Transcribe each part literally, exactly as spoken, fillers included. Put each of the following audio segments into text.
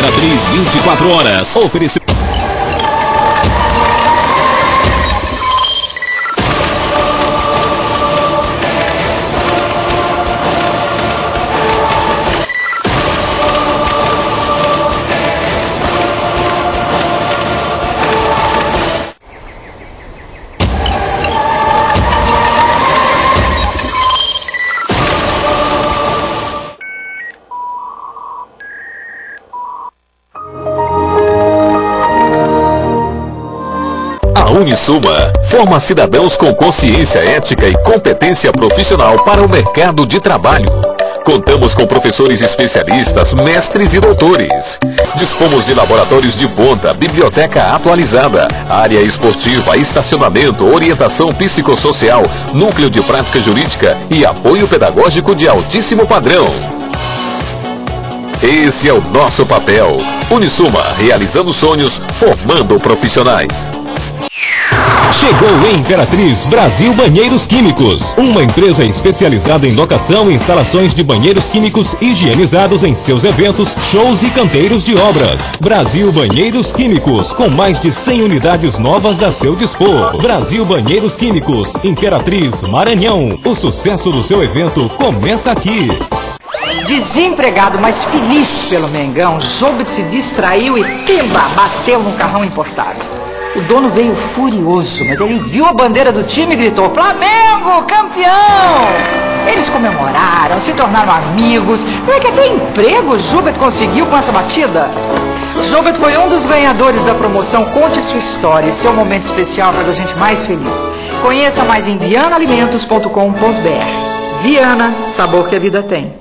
Imperatriz vinte e quatro horas. Oferecimento. Unisuma forma cidadãos com consciência ética e competência profissional para o mercado de trabalho. Contamos com professores especialistas, mestres e doutores. Dispomos de laboratórios de ponta, biblioteca atualizada, área esportiva, estacionamento, orientação psicossocial, núcleo de prática jurídica e apoio pedagógico de altíssimo padrão. Esse é o nosso papel. Unisuma, realizando sonhos, formando profissionais. Chegou em Imperatriz Brasil Banheiros Químicos, uma empresa especializada em locação e instalações de banheiros químicos higienizados em seus eventos, shows e canteiros de obras. Brasil Banheiros Químicos, com mais de cem unidades novas a seu dispor. Brasil Banheiros Químicos, Imperatriz, Maranhão. O sucesso do seu evento começa aqui. Desempregado, mas feliz pelo Mengão, Jobit se distraiu e pimba, bateu no carrão importado. O dono veio furioso, mas ele viu a bandeira do time e gritou: Flamengo, campeão! Eles comemoraram, se tornaram amigos. Não é que até emprego o Jobit conseguiu com essa batida? Jobit foi um dos ganhadores da promoção. Conte sua história e seu momento especial para a gente mais feliz. Conheça mais em viana alimentos ponto com ponto br. Viana, sabor que a vida tem.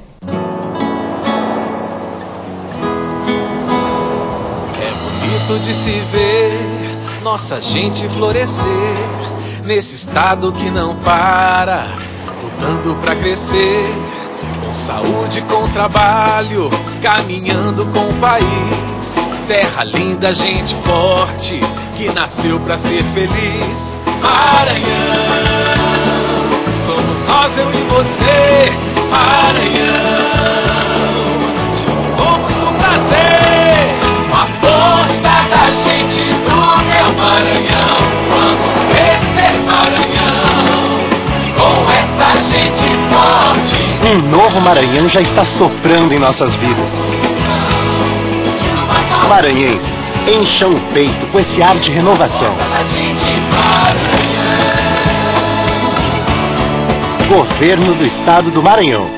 É bonito de se ver nossa gente florescer nesse estado que não para, lutando pra crescer, com saúde, com trabalho, caminhando com o país. Terra linda, gente forte, que nasceu pra ser feliz. Maranhão, somos nós, eu e você. Maranhão, com muito prazer, com a força da gente do meu Maranhão, vamos crescer, Maranhão, com essa gente forte. Um novo Maranhão já está soprando em nossas vidas. Maranhenses, encham o peito com esse ar de renovação. Governo do Estado do Maranhão.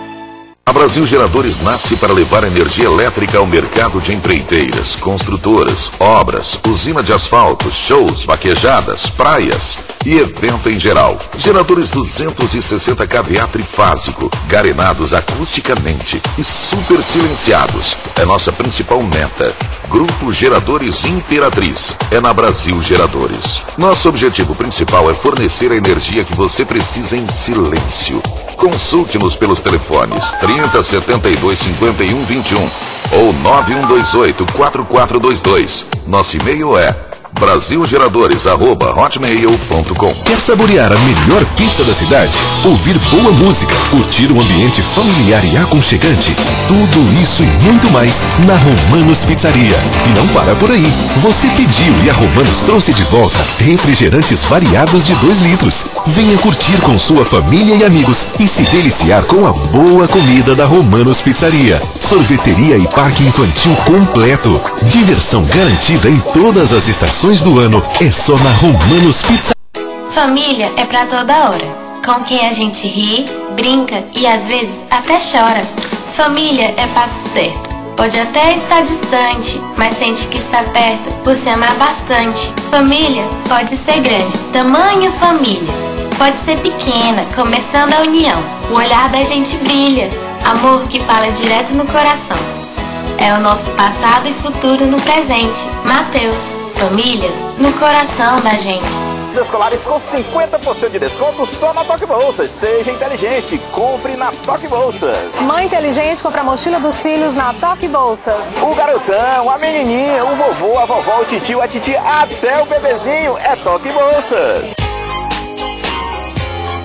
A Brasil Geradores nasce para levar energia elétrica ao mercado de empreiteiras, construtoras, obras, usina de asfalto, shows, vaquejadas, praias e evento em geral. Geradores duzentos e sessenta kVA trifásico, garenados acusticamente e super silenciados. É nossa principal meta. Grupo Geradores Imperatriz. É na Brasil Geradores. Nosso objetivo principal é fornecer a energia que você precisa em silêncio. Consulte-nos pelos telefones trinta, setenta e dois, cinquenta e um, vinte e um ou nove um dois oito, quatro quatro dois dois. Nosso e-mail é brasilgeradores arroba hotmail ponto com. Quer saborear a melhor pizza da cidade? Ouvir boa música? Curtir um ambiente familiar e aconchegante? Tudo isso e muito mais na Romanos Pizzaria. E não para por aí. Você pediu e a Romanos trouxe de volta refrigerantes variados de dois litros. Venha curtir com sua família e amigos e se deliciar com a boa comida da Romanos Pizzaria. Sorveteria e parque infantil completo. Diversão garantida em todas as estações do ano é só na Romanos Pizza. Família é pra toda hora, com quem a gente ri, brinca e às vezes até chora. Família é passo certo, pode até estar distante, mas sente que está perto por se amar bastante. Família pode ser grande, tamanho família, pode ser pequena, começando a união. O olhar da gente brilha, amor que fala direto no coração. É o nosso passado e futuro no presente. Mateus, família no coração da gente. Escolares com cinquenta por cento de desconto só na Toque Bolsas. Seja inteligente, compre na Toque Bolsas. Mãe inteligente compra a mochila dos filhos na Toque Bolsas. O garotão, a menininha, o vovô, a vovó, o titio, a titia, até o bebezinho é Toque Bolsas.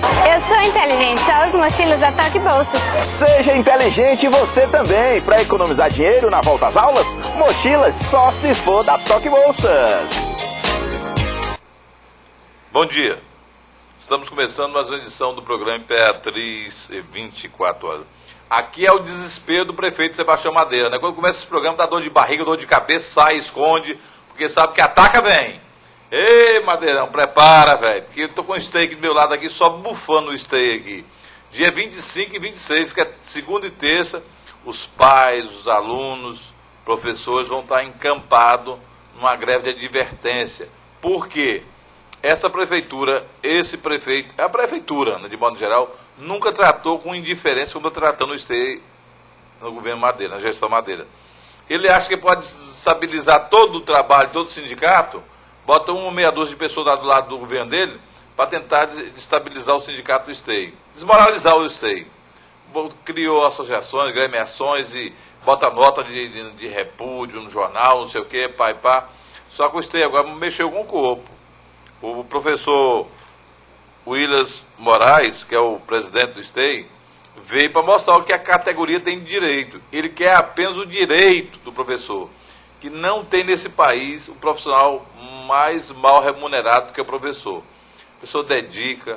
Eu sou inteligente, só os mochilas da Toque Bolsas. Seja inteligente você também. Para economizar dinheiro na volta às aulas, mochilas só se for da Toque Bolsas. Bom dia. Estamos começando mais uma edição do programa Imperatriz vinte e quatro horas. Aqui é o desespero do prefeito Sebastião Madeira, né? Quando começa esse programa, dá dor de barriga, dor de cabeça, sai, esconde, porque sabe que ataca, vem. Ei, Madeirão, prepara, velho, porque eu tô com o steak do meu lado aqui, só bufando o steak aqui. Dia vinte e cinco e vinte e seis, que é segunda e terça, os pais, os alunos, professores vão estar encampados numa greve de advertência. Por quê? Essa prefeitura, esse prefeito, a prefeitura, né, de modo geral, nunca tratou com indiferença como está tratando o esteio no governo Madeira, na gestão Madeira. Ele acha que pode estabilizar todo o trabalho, todo o sindicato, bota uma meia dúzia de pessoas lá do lado do governo dele para tentar destabilizar o sindicato do esteio, desmoralizar o esteio. Criou associações, gremiações e bota nota de, de, de repúdio no jornal, não sei o quê, pá e pá. Só que o esteio agora mexeu com o corpo. O professor Williams Moraes, que é o presidente do esteio, veio para mostrar o que a categoria tem de direito. Ele quer apenas o direito do professor, que não tem nesse país o profissional mais mal remunerado que é o professor. O professor dedica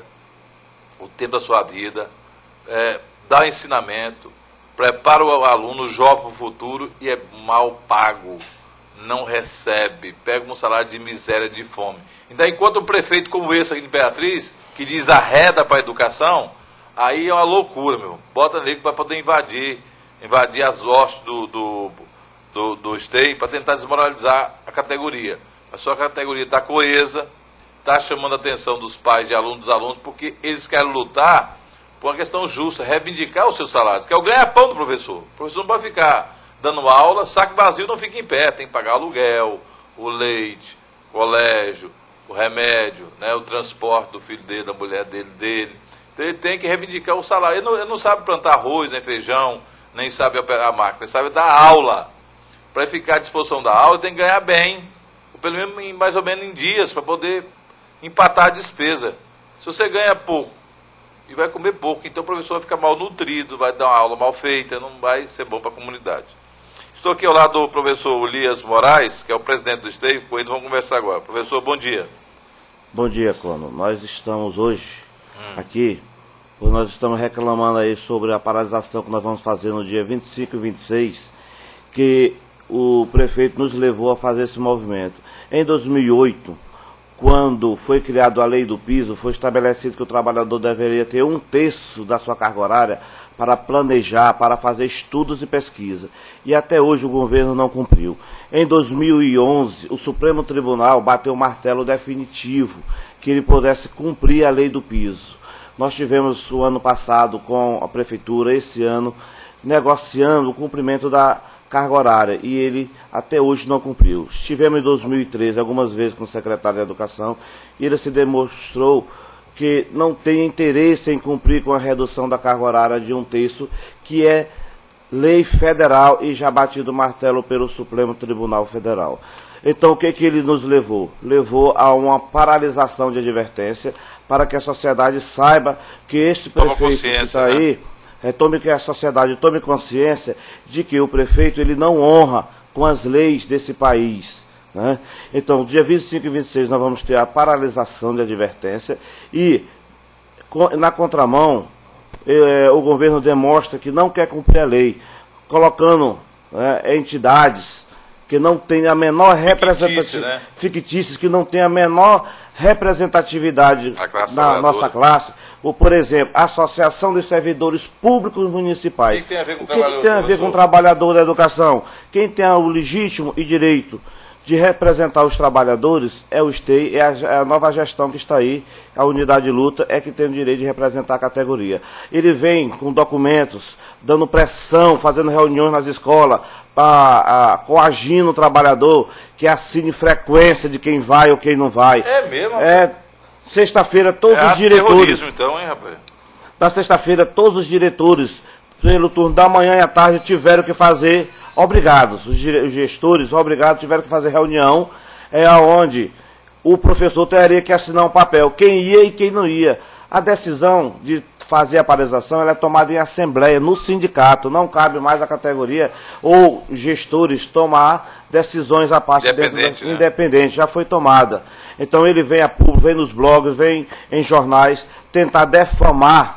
o tempo da sua vida, é, dá ensinamento, prepara o aluno, jovem para o futuro e é mal pago. Não recebe, pega um salário de miséria, de fome. Então, enquanto um prefeito como esse aqui de Imperatriz, que diz arreda para a educação, aí é uma loucura, meu. Bota nele para poder invadir, invadir as hostes do, do, do, do esteio para tentar desmoralizar a categoria. A sua categoria está coesa, está chamando a atenção dos pais e alunos dos alunos, porque eles querem lutar por uma questão justa, reivindicar os seus salários, que é o ganha-pão do professor. O professor não pode ficar dando aula, saco vazio não fica em pé, tem que pagar aluguel, o leite, o colégio, o remédio, né, o transporte do filho dele, da mulher dele, dele. Então ele tem que reivindicar o salário. Ele não, ele não sabe plantar arroz, nem feijão, nem sabe operar a máquina, ele sabe dar aula. Para ficar à disposição da aula, ele tem que ganhar bem, ou pelo menos em, mais ou menos em dias, para poder empatar a despesa. Se você ganha pouco e vai comer pouco, então o professor vai ficar mal nutrido, vai dar uma aula mal feita, não vai ser bom para a comunidade. Estou aqui ao lado do professor Williams Moraes, que é o presidente do esteio, com ele vamos conversar agora. Professor, bom dia. Bom dia, Cono. Nós estamos hoje hum. aqui, pois nós estamos reclamando aí sobre a paralisação que nós vamos fazer no dia vinte e cinco e vinte e seis, que o prefeito nos levou a fazer esse movimento. Em dois mil e oito, quando foi criada a lei do piso, foi estabelecido que o trabalhador deveria ter um terço da sua carga horária para planejar, para fazer estudos e pesquisa. E até hoje o governo não cumpriu. Em dois mil e onze, o Supremo Tribunal bateu o martelo definitivo que ele pudesse cumprir a lei do piso. Nós tivemos o ano passado com a prefeitura, esse ano, negociando o cumprimento da carga horária, e ele até hoje não cumpriu. Estivemos em dois mil e treze algumas vezes com o secretário de Educação, e ele se demonstrou que não tem interesse em cumprir com a redução da carga horária de um terço, que é lei federal e já batido o martelo pelo Supremo Tribunal Federal. Então, o que, que ele nos levou? Levou a uma paralisação de advertência para que a sociedade saiba que este prefeito que está aí, né? é, tome que a sociedade tome consciência de que o prefeito ele não honra com as leis desse país. Né? Então, dia vinte e cinco e vinte e seis nós vamos ter a paralisação de advertência e, na contramão, eh, o governo demonstra que não quer cumprir a lei, colocando né, entidades que não têm a menor representatividade, né? fictícias, que não têm a menor representatividade na nossa classe. Ou, por exemplo, a Associação dos Servidores Públicos Municipais. O que tem a ver com o trabalhador, tem a ver com o trabalhador da educação? Quem tem o legítimo e direito de representar os trabalhadores é o esteio, é a, é a nova gestão que está aí, a unidade de luta é que tem o direito de representar a categoria. Ele vem com documentos, dando pressão, fazendo reuniões nas escolas, pra, a, coagindo o trabalhador, que assine frequência de quem vai ou quem não vai. É mesmo? É, sexta-feira todos é os diretores... então, hein, rapaz? Na sexta-feira todos os diretores, pelo turno da manhã e à tarde, tiveram que fazer... Obrigados, os gestores obrigados tiveram que fazer reunião, é onde o professor teria que assinar um papel, quem ia e quem não ia. A decisão de fazer a paralisação ela é tomada em assembleia, no sindicato. Não cabe mais à categoria ou gestores tomar decisões à parte independente, dentro da, né? independente, já foi tomada. Então ele vem a público, vem nos blogs, vem em jornais, tentar defamar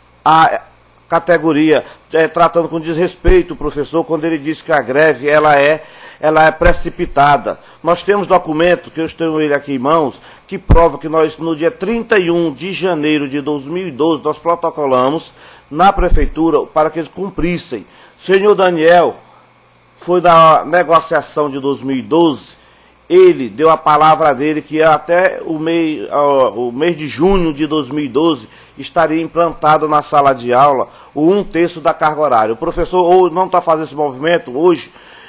a categoria, é, tratando com desrespeito o professor, quando ele diz que a greve ela é, ela é precipitada. Nós temos documento, que eu tenho ele aqui em mãos, que prova que nós, no dia trinta e um de janeiro de dois mil e doze, nós protocolamos na prefeitura para que eles cumprissem. O senhor Daniel foi na negociação de dois mil e doze, ele deu a palavra dele que até o mês, uh, o mês de junho de dois mil e doze estaria implantado na sala de aula o um terço da carga horária. O professor ou não está fazendo esse movimento hoje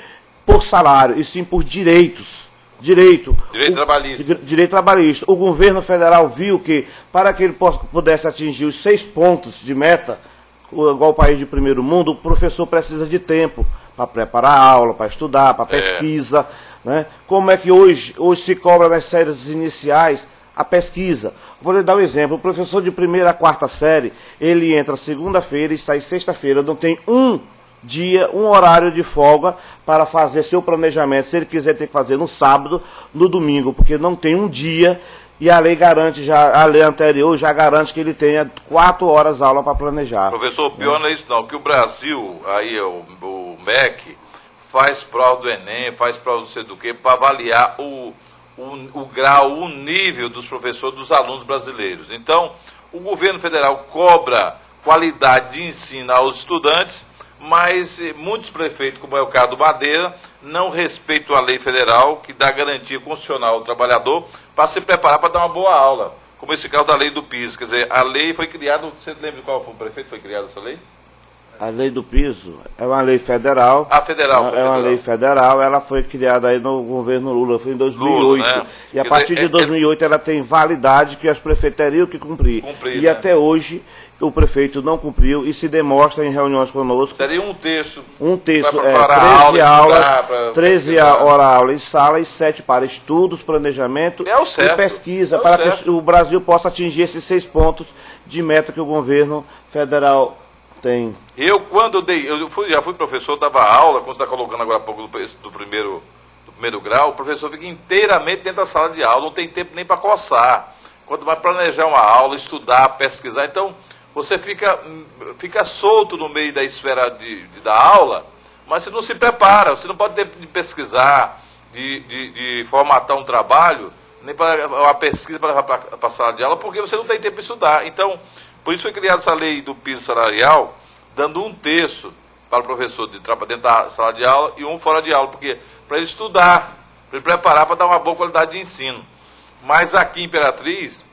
por salário, e sim por direitos. Direito. Direito o, trabalhista. Direito trabalhista. O governo federal viu que, para que ele pudesse atingir os seis pontos de meta, igual o país de primeiro mundo, o professor precisa de tempo para preparar a aula, para estudar, para pesquisa. É. Né? Como é que hoje, hoje se cobra nas séries iniciais a pesquisa? Vou lhe dar um exemplo. O professor de primeira a quarta série, ele entra segunda-feira e sai sexta-feira. Não tem um dia, um horário de folga para fazer seu planejamento. Se ele quiser, tem que fazer no sábado, no domingo, porque não tem um dia. E a lei garante, já, a lei anterior já garante que ele tenha quatro horas de aula para planejar. Professor, o pior não é isso não, que o Brasil, aí o, o M E C, faz prova do Enem, faz prova não sei do que, para avaliar o, o, o grau, o nível dos professores, dos alunos brasileiros. Então, o governo federal cobra qualidade de ensino aos estudantes, mas muitos prefeitos, como é o caso do Madeira, não respeitam a lei federal, que dá garantia constitucional ao trabalhador, para se preparar para dar uma boa aula, como esse caso da lei do piso. Quer dizer, a lei foi criada, você lembra qual foi o prefeito que foi criada essa lei? A lei do piso é uma lei federal. Ah, federal. É, foi é uma federal. lei federal, ela foi criada aí no governo Lula, foi em dois mil e oito. Lula, né? E a Quer partir dizer, de dois mil e oito é, ela tem validade que as prefeitas teriam que cumprir. Cumprir, e né? até hoje o prefeito não cumpriu e se demonstra em reuniões conosco. Seria um terço. Um terço, pra é, aula, treze aulas, pra treze horas aula em sala e sete para estudos, planejamento é o certo. e pesquisa, é o para certo. que o Brasil possa atingir esses seis pontos de meta que o governo federal tem. Eu, quando eu dei, eu fui, já fui professor, dava aula, como você está colocando agora há pouco do, do, primeiro, do primeiro grau, o professor fica inteiramente dentro da sala de aula, não tem tempo nem para coçar. Quanto mais planejar uma aula, estudar, pesquisar, então você fica, fica solto no meio da esfera de, de, da aula, mas você não se prepara, você não pode ter tempo de pesquisar, de, de, de formatar um trabalho, nem para uma pesquisa para levar para a sala de aula, porque você não tem tempo de estudar. Então, por isso foi criada essa lei do piso salarial, dando um terço para o professor de trabalhar dentro da sala de aula e um fora de aula, porque para ele estudar, para ele preparar para dar uma boa qualidade de ensino. Mas aqui em Imperatriz,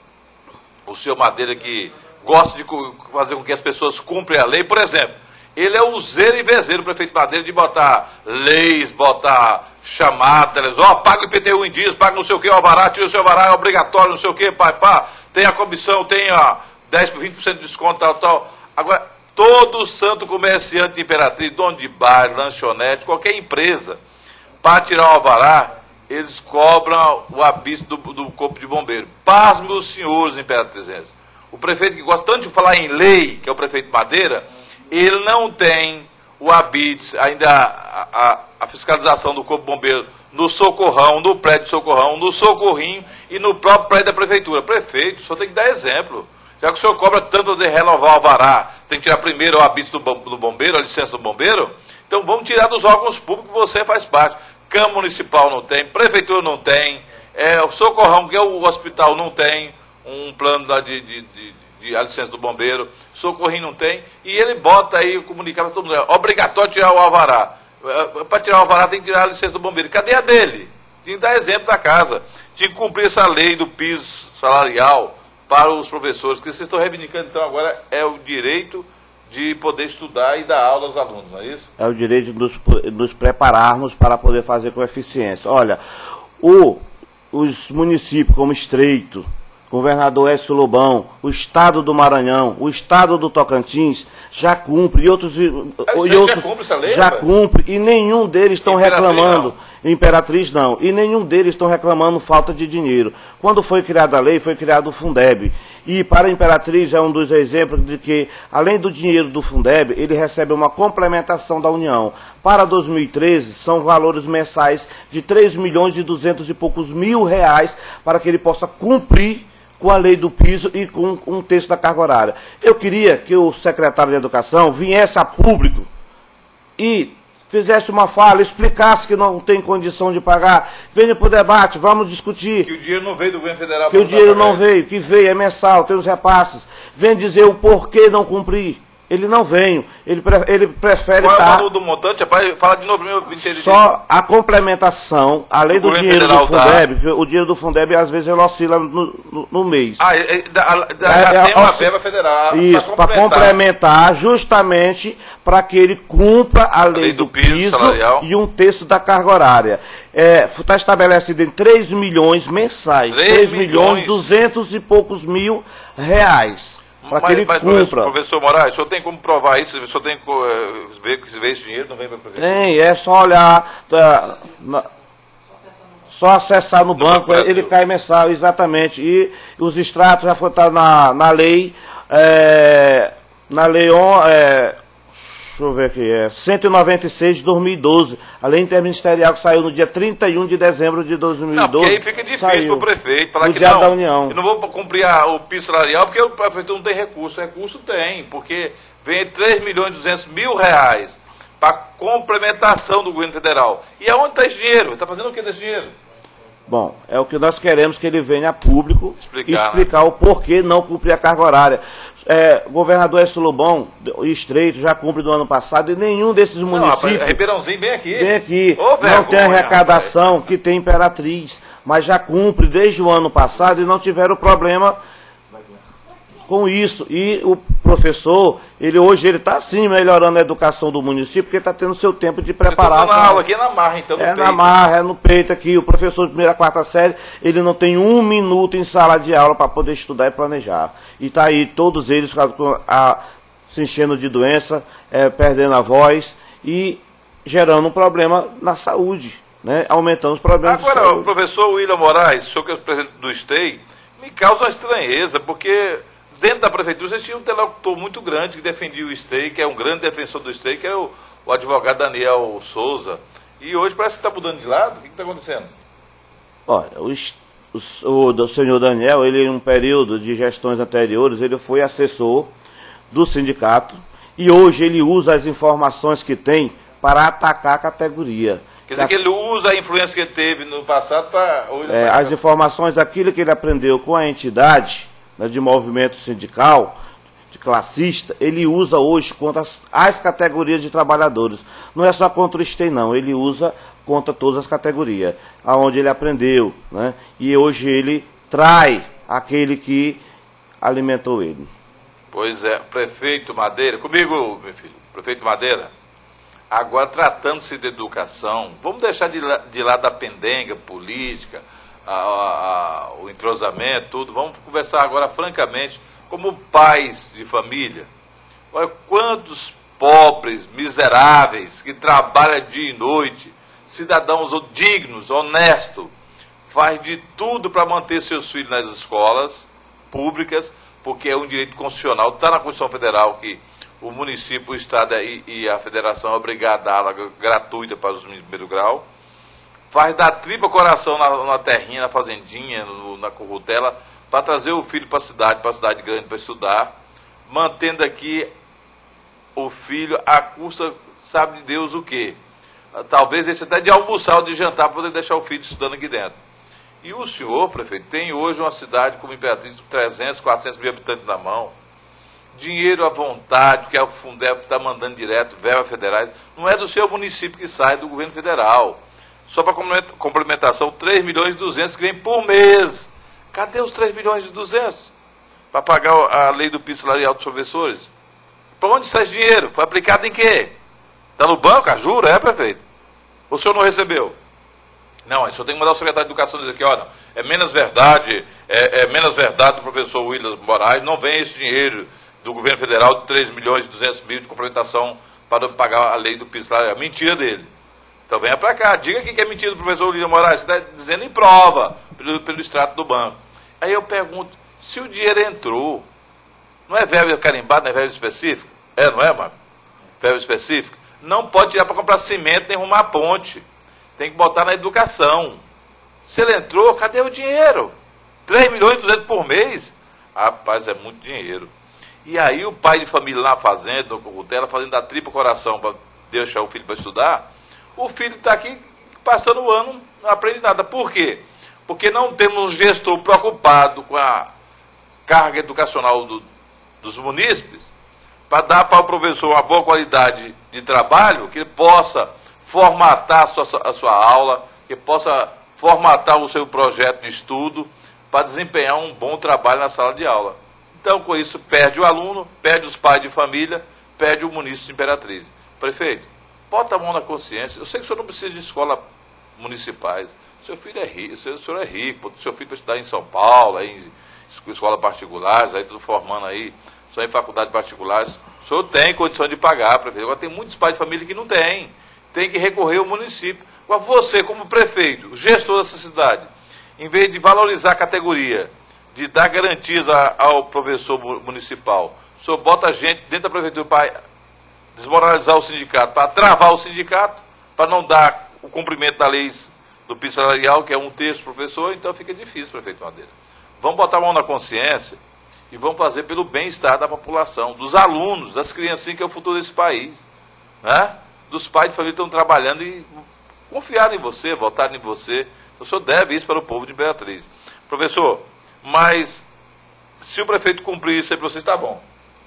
o senhor Madeira, que gosta de fazer com que as pessoas cumprem a lei, por exemplo, ele é o zero e vezeiro, o prefeito Madeira, de botar leis, botar chamada, ó, oh, paga o I P T U em dias, paga não sei o que, o alvará, tira o seu alvará, é obrigatório, não sei o que, pai, pá, tem a comissão, tem a dez por cento, vinte por cento de desconto, tal, tal. Agora, todo santo comerciante de Imperatriz, dono de bar, lanchonete, qualquer empresa, para tirar o alvará, eles cobram o habite do, do corpo de bombeiro. Pasme os senhores imperatrizenses. O prefeito que gosta tanto de falar em lei, que é o prefeito Madeira, ele não tem o habite, ainda a, a, a fiscalização do corpo de bombeiro no socorrão, no prédio de socorrão, no socorrinho e no próprio prédio da prefeitura. Prefeito, o senhor tem que dar exemplo. Já que o senhor cobra tanto de renovar o alvará, tem que tirar primeiro o habite do, do bombeiro, a licença do bombeiro, então vamos tirar dos órgãos públicos que você faz parte. Câmara Municipal não tem, Prefeitura não tem, é, o Socorrão, que é o hospital, não tem um plano da, de, de, de, de a licença do bombeiro, Socorrinho não tem, e ele bota aí, comunicar para todo mundo, é obrigatório tirar o alvará. É, para tirar o alvará tem que tirar a licença do bombeiro. Cadê a dele? Tinha que dar exemplo da casa. Tinha que cumprir essa lei do piso salarial para os professores, que vocês estão reivindicando, então, agora é o direito de poder estudar e dar aula aos alunos, não é isso? É o direito de nos, nos prepararmos para poder fazer com eficiência. Olha, o, os municípios como Estreito, Governador Écio Lobão, o Estado do Maranhão, o Estado do Tocantins, já cumpre, e outros, e outros já, cumpre, essa lei, já cumpre, e nenhum deles estão reclamando. Imperatriz não. E nenhum deles estão reclamando falta de dinheiro. Quando foi criada a lei, foi criado o Fundeb. E para a Imperatriz é um dos exemplos de que, além do dinheiro do Fundeb, ele recebe uma complementação da União. Para dois mil e treze, são valores mensais de três milhões e duzentos e poucos mil reais para que ele possa cumprir com a lei do piso e com um terço da carga horária. Eu queria que o secretário de Educação viesse a público e fizesse uma fala, explicasse que não tem condição de pagar, venha para o debate, vamos discutir. Que o dinheiro não veio do governo federal. Que o dinheiro não veio, que veio, é mensal, tem os repasses. Vem dizer o porquê não cumprir. Ele não veio, ele, pre ele prefere estar... Qual é o tá, valor do montante? Rapaz, fala de novo para eu entender. Só a complementação, além do dinheiro do Fundeb, dá. O dinheiro do Fundeb às vezes ele oscila no, no, no mês. Ah, é, é, da, da, é, já é, tem uma verba federal. Isso, para complementar. complementar justamente para que ele cumpra a lei, a lei do, do piso, piso e um terço da carga horária. Está é, estabelecido em três milhões mensais, três milhões e duzentos e poucos mil reais. Para que ele mas, cumpra. Professor Moraes, o senhor tem como provar isso? O senhor tem que uh, ver que esse dinheiro não vem para a prefeitura? Tem, é só olhar, tá, na, só acessar no, no banco, banco ele cai mensal, exatamente. E os extratos já foram tá na, na lei, é, na lei on, é, deixa eu ver aqui, é cento e noventa e seis de dois mil e doze, a lei interministerial que saiu no dia trinta e um de dezembro de dois mil e doze. Não, porque aí fica difícil para o prefeito falar no que dia não, da União. Eu não vou cumprir a, o piso salarial porque o prefeito não tem recurso. Recurso tem, porque vem três milhões e duzentos mil reais para complementação do governo federal. E aonde está esse dinheiro? Está fazendo o que desse dinheiro? Bom, é o que nós queremos, que ele venha a público explicar, explicar né? o porquê não cumprir a carga horária. É, governador Écio Lobão, Estreito, já cumpre do ano passado, e nenhum desses não, municípios... Rapaz, Ribeirãozinho, vem aqui. Vem aqui. Ô, não vergonha, tem arrecadação rapaz. que tem Imperatriz, mas já cumpre desde o ano passado e não tiveram problema com isso. E o professor, ele hoje ele está sim melhorando a educação do município, porque está tendo seu tempo de preparar. Você tá na aula aqui é na marra, então, no É peito. na marra, é no peito aqui. O professor de primeira a quarta série, ele não tem um minuto em sala de aula para poder estudar e planejar. E está aí todos eles a, a, se enchendo de doença, é, perdendo a voz e gerando um problema na saúde, né? Aumentando os problemas. Agora, o professor William Moraes, o senhor que é o presidente do S T E I, me causa uma estranheza, porque dentro da prefeitura vocês tinham um interlocutor muito grande que defendia o S T E I, que é um grande defensor do S T E I, que é o, o advogado Daniel Souza. E hoje parece que está mudando de lado. O que está acontecendo? Olha, o, o, o senhor Daniel, ele em um período de gestões anteriores, ele foi assessor do sindicato e hoje ele usa as informações que tem para atacar a categoria. Quer dizer que ele usa a influência que ele teve no passado para... É, as informações, aquilo que ele aprendeu com a entidade, né, de movimento sindical, de classista, ele usa hoje contra as, as categorias de trabalhadores. Não é só contra o S T E I, não. Ele usa contra todas as categorias, aonde ele aprendeu, né? E hoje ele trai aquele que alimentou ele. Pois é, prefeito Madeira, comigo, meu filho, prefeito Madeira, agora tratando-se de educação, vamos deixar de, la, de lado a pendenga política, a, a, a, o entrosamento, tudo, vamos conversar agora francamente, como pais de família. Olha quantos pobres, miseráveis, que trabalham dia e noite, cidadãos dignos, honestos, faz de tudo para manter seus filhos nas escolas públicas, porque é um direito constitucional, está na Constituição Federal que o município, o Estado e, e a Federação é obrigado a dar aula gratuita para os meninos de primeiro grau, faz da tripa coração na, na terrinha, na fazendinha, no, na currutela, para trazer o filho para a cidade, para a cidade grande, para estudar, mantendo aqui o filho à custa, sabe de Deus o quê? Talvez deixe até de almoçar ou de jantar para poder deixar o filho estudando aqui dentro. E o senhor, prefeito, tem hoje uma cidade como Imperatriz com trezentos, quatrocentos mil habitantes na mão, dinheiro à vontade, que é o Fundeb que está mandando direto, verbas federais, não é do seu município que sai, do governo federal. Só para complementação, três milhões e duzentos que vem por mês. Cadê os três milhões e duzentos? Para pagar a lei do piso salarial dos professores? Para onde sai esse dinheiro? Foi aplicado em quê? Está no banco, a jura, é, prefeito? O senhor não recebeu? Não, aí só tem que mandar o secretário de Educação dizer que, olha, é menos verdade, é, é menos verdade do professor William Moraes, não vem esse dinheiro do governo federal de três milhões e duzentos mil de complementação para pagar a lei do piso salarial. Mentira dele. Então venha para cá, diga aqui que é mentira do professor William Moraes, você está dizendo em prova, pelo, pelo extrato do banco. Aí eu pergunto, se o dinheiro entrou, não é verba carimbado, não é verba específica? É, não é, Marco? Verba específica? Não pode tirar para comprar cimento nem arrumar ponte. Tem que botar na educação. Se ele entrou, cadê o dinheiro? três milhões e duzentos por mês? Rapaz, é muito dinheiro. E aí o pai de família lá fazendo, no Currutela, fazendo a tripla coração para deixar o filho para estudar, o filho está aqui passando o ano, não aprende nada. Por quê? Porque não temos um gestor preocupado com a carga educacional do, dos munícipes, para dar para o professor uma boa qualidade de trabalho, que ele possa formatar a sua, a sua aula, que possa formatar o seu projeto de estudo, para desempenhar um bom trabalho na sala de aula. Então, com isso, perde o aluno, perde os pais de família, perde o munícipe de Imperatriz. Prefeito, bota a mão na consciência. Eu sei que o senhor não precisa de escolas municipais. Seu filho é rico, o senhor é rico, seu filho para estudar em São Paulo, aí em escolas particulares, aí tudo formando aí, só em faculdades particulares. O senhor tem condição de pagar, prefeito. Agora tem muitos pais de família que não têm. Tem que recorrer ao município. Agora você, como prefeito, gestor dessa cidade, em vez de valorizar a categoria, de dar garantias a, ao professor municipal, o senhor bota a gente dentro da prefeitura para desmoralizar o sindicato, para travar o sindicato, para não dar o cumprimento da lei do piso salarial, que é um terço professor, então fica difícil, prefeito Madeira. Vamos botar a mão na consciência e vamos fazer pelo bem-estar da população, dos alunos, das criancinhas, que é o futuro desse país, né? Dos pais de família que estão trabalhando e confiar em você, votar em você. O senhor deve isso para o povo de Imperatriz. Professor, mas se o prefeito cumprir isso aí para vocês, está bom.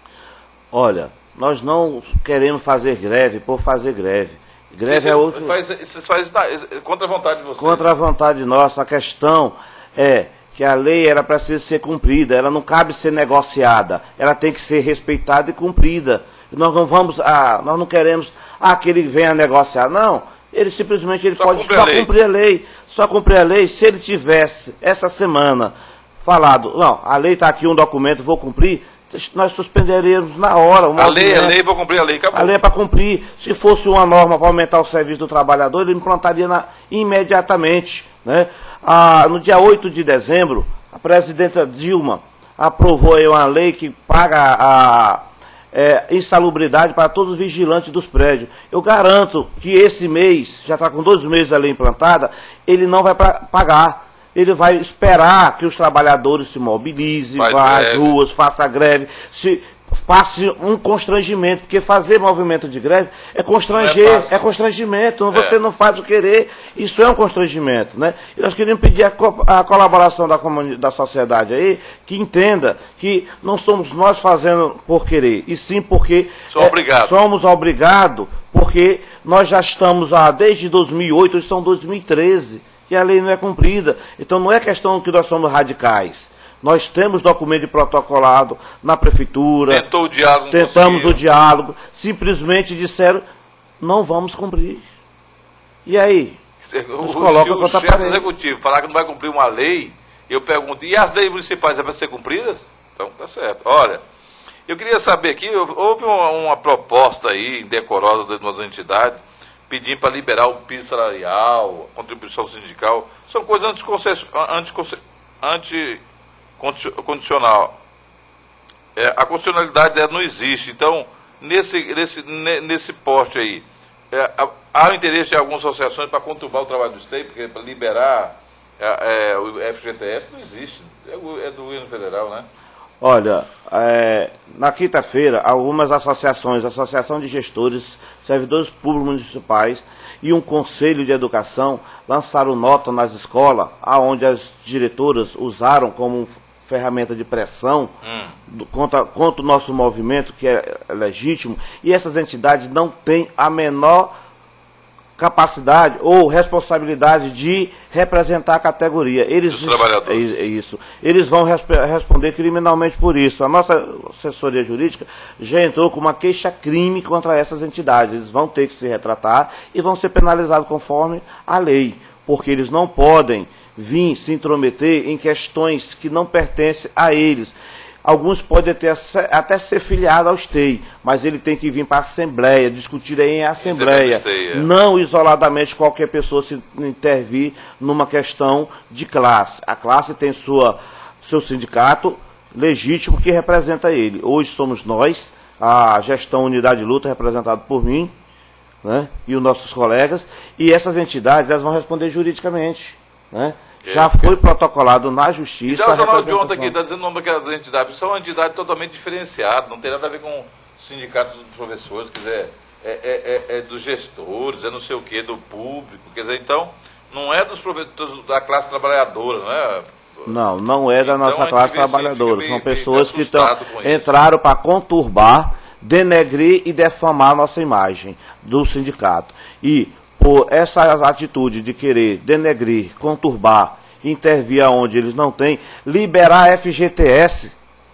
Olha, nós não queremos fazer greve por fazer greve. Greve você, é outro... Faz, você faz contra a vontade de vocês. Contra a vontade nossa. A questão é que a lei era para ser cumprida, ela não cabe ser negociada, ela tem que ser respeitada e cumprida. Nós não vamos, ah, nós não queremos ah, que ele venha negociar, não. Ele simplesmente ele só pode cumprir só a cumprir a lei. Só cumprir a lei se ele tivesse essa semana falado, não, a lei está aqui, um documento, vou cumprir, nós suspenderíamos na hora. A lei é lei, vou cumprir a lei, acabou. A lei é para cumprir. Se fosse uma norma para aumentar o serviço do trabalhador, ele implantaria na, imediatamente. Né? Ah, no dia oito de dezembro, a presidenta Dilma aprovou aí uma lei que paga a é, insalubridade para todos os vigilantes dos prédios. Eu garanto que esse mês, já está com dois meses a lei implantada, ele não vai pra, pagar. Ele vai esperar que os trabalhadores se mobilizem, vá às ruas, faça greve, se passe um constrangimento, porque fazer movimento de greve é constranger, é, é constrangimento, você é. não faz o querer, isso é um constrangimento, né? E nós queríamos pedir a, co a colaboração da, da sociedade aí, que entenda que não somos nós fazendo por querer, e sim porque Sou é, obrigado. somos obrigados, porque nós já estamos há, desde dois mil e oito, hoje são dois mil e treze, que a lei não é cumprida. Então não é questão que nós somos radicais. Nós temos documento protocolado na prefeitura. Tentou o diálogo, tentamos conseguiu. o diálogo. Simplesmente disseram, não vamos cumprir. E aí? Nos coloca o chefe do executivo falar que não vai cumprir uma lei, eu pergunto, e as leis municipais é para ser cumpridas? Então tá certo. Olha, eu queria saber aqui, houve uma, uma proposta aí indecorosa de umas entidades pedindo para liberar o piso salarial, a contribuição sindical. São coisas anticondicional. É, a constitucionalidade não existe. Então, nesse, nesse, nesse poste aí, é, há o interesse de algumas associações para conturbar o trabalho do Estado, porque para liberar é, é, o F G T S não existe. É, é do governo federal, né? Olha, é, na quinta-feira, algumas associações, Associação de Gestores, Servidores Públicos Municipais e um Conselho de Educação lançaram nota nas escolas, onde as diretoras usaram como ferramenta de pressão hum. do, contra, contra o nosso movimento, que é legítimo, e essas entidades não têm a menor capacidade ou responsabilidade de representar a categoria. Eles, Os trabalhadores. É isso. Eles vão resp responder criminalmente por isso. A nossa assessoria jurídica já entrou com uma queixa-crime contra essas entidades. Eles vão ter que se retratar e vão ser penalizados conforme a lei, porque eles não podem vir se intrometer em questões que não pertencem a eles. Alguns podem ter, até ser filiados ao S T E I, mas ele tem que vir para a Assembleia, discutir aí em Assembleia. S T E I, é. Não isoladamente qualquer pessoa se intervir numa questão de classe. A classe tem sua, seu sindicato legítimo que representa ele. Hoje somos nós, a gestão Unidade de Luta, representada por mim, né, e os nossos colegas, e essas entidades elas vão responder juridicamente, né? Já foi protocolado na Justiça. Então o Jornal de ontem aqui está dizendo o nome daquelas entidades, são uma entidade totalmente diferenciada, não tem nada a ver com o sindicato dos professores, quer dizer, é, é, é, é dos gestores, é não sei o quê, do público, quer dizer, então, não é dos professores da classe trabalhadora, não é? Não, não é da então, nossa classe trabalhadora, bem, são bem, pessoas bem que tão, entraram para conturbar, denegrir e defamar a nossa imagem do sindicato. E por essa atitude de querer denegrir, conturbar, intervir aonde eles não têm, liberar F G T S.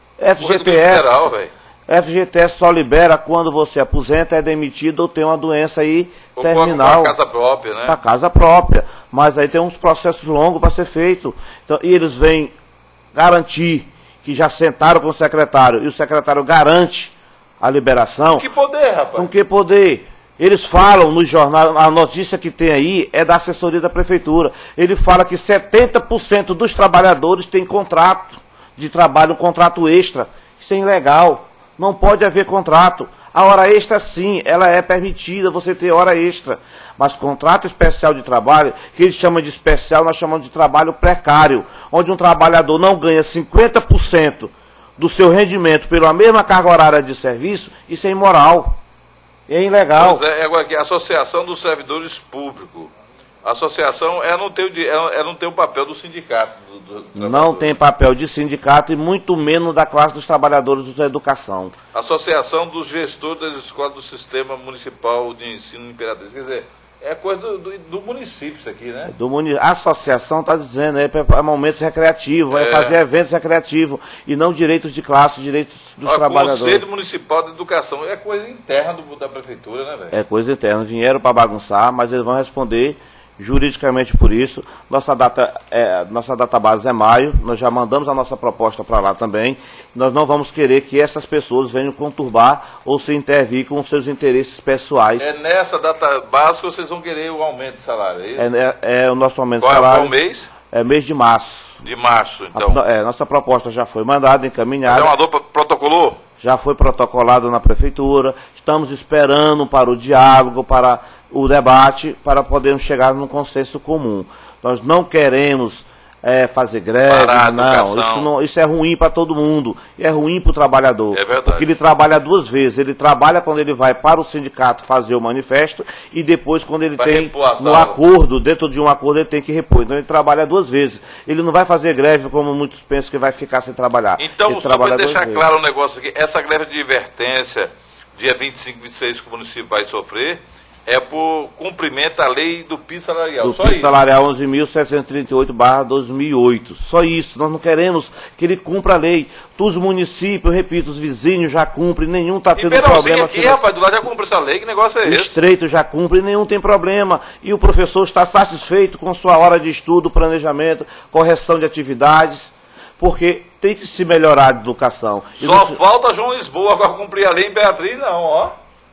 F G T S, liberal, F G T S só libera quando você aposenta, é demitido ou tem uma doença aí ou terminal. Para casa própria, né? Para casa própria. Mas aí tem uns processos longos para ser feito. Então, e eles vêm garantir que já sentaram com o secretário e o secretário garante a liberação. Com que poder, rapaz? Com que poder? Eles falam no jornal, a notícia que tem aí é da assessoria da prefeitura. Ele fala que setenta por cento dos trabalhadores têm contrato de trabalho, um contrato extra. Isso é ilegal. Não pode haver contrato. A hora extra, sim, ela é permitida, você ter hora extra. Mas contrato especial de trabalho, que eles chamam de especial, nós chamamos de trabalho precário, onde um trabalhador não ganha cinquenta por cento do seu rendimento pela mesma carga horária de serviço, isso é imoral. É ilegal. Pois é, agora aqui, a Associação dos Servidores Públicos. A associação é não ter o, é não ter o papel do sindicato. Do, do não tem papel de sindicato e muito menos da classe dos trabalhadores da educação. Associação dos Gestores das Escolas do Sistema Municipal de Ensino Imperatriz. Quer dizer, é coisa do, do, do município isso aqui, né? Do muni... A associação está dizendo, é para momentos recreativos, é. é fazer eventos recreativos e não direitos de classe, direitos dos Olha, trabalhadores. Conselho Municipal de Educação é coisa interna do, da prefeitura, né, velho? É coisa interna. Vieram para bagunçar, mas eles vão responder juridicamente por isso. Nossa data é, nossa database é maio, nós já mandamos a nossa proposta para lá também. Nós não vamos querer que essas pessoas venham conturbar ou se intervir com seus interesses pessoais. É nessa database que vocês vão querer o aumento de salário, é isso? É, é, é o nosso aumento Qual de salário. Qual é o mês? É mês de março. De março, então. A, é, nossa proposta já foi mandada, encaminhada. O governador protocolou? Já foi protocolado na prefeitura. Estamos esperando para o diálogo, para o debate, para podermos chegar num consenso comum. Nós não queremos é, fazer greve, não. Isso, não. Isso é ruim para todo mundo. E é ruim para o trabalhador. É verdade. Porque ele trabalha duas vezes. Ele trabalha quando ele vai para o sindicato fazer o manifesto e depois quando ele vai tem no acordo, dentro de um acordo, ele tem que repor. Então ele trabalha duas vezes. Ele não vai fazer greve como muitos pensam que vai ficar sem trabalhar. Então, ele só para deixar claro um negócio aqui, essa greve de advertência, dia vinte e cinco e vinte e seis, que o município vai sofrer, é por cumprimento da lei do piso salarial. Do Só piso isso. salarial onze mil seiscentos e trinta e oito barra dois mil e oito. Só isso. Nós não queremos que ele cumpra a lei. Os municípios, repito, os vizinhos já cumprem, nenhum está tendo problema. Aqui, rapaz, do lado já cumpre essa lei, que negócio é esse? O Estreito já cumpre, nenhum tem problema. E o professor está satisfeito com sua hora de estudo, planejamento, correção de atividades, porque tem que se melhorar a educação. Só você... falta João Lisboa agora cumprir a lei Imperatriz, não, ó.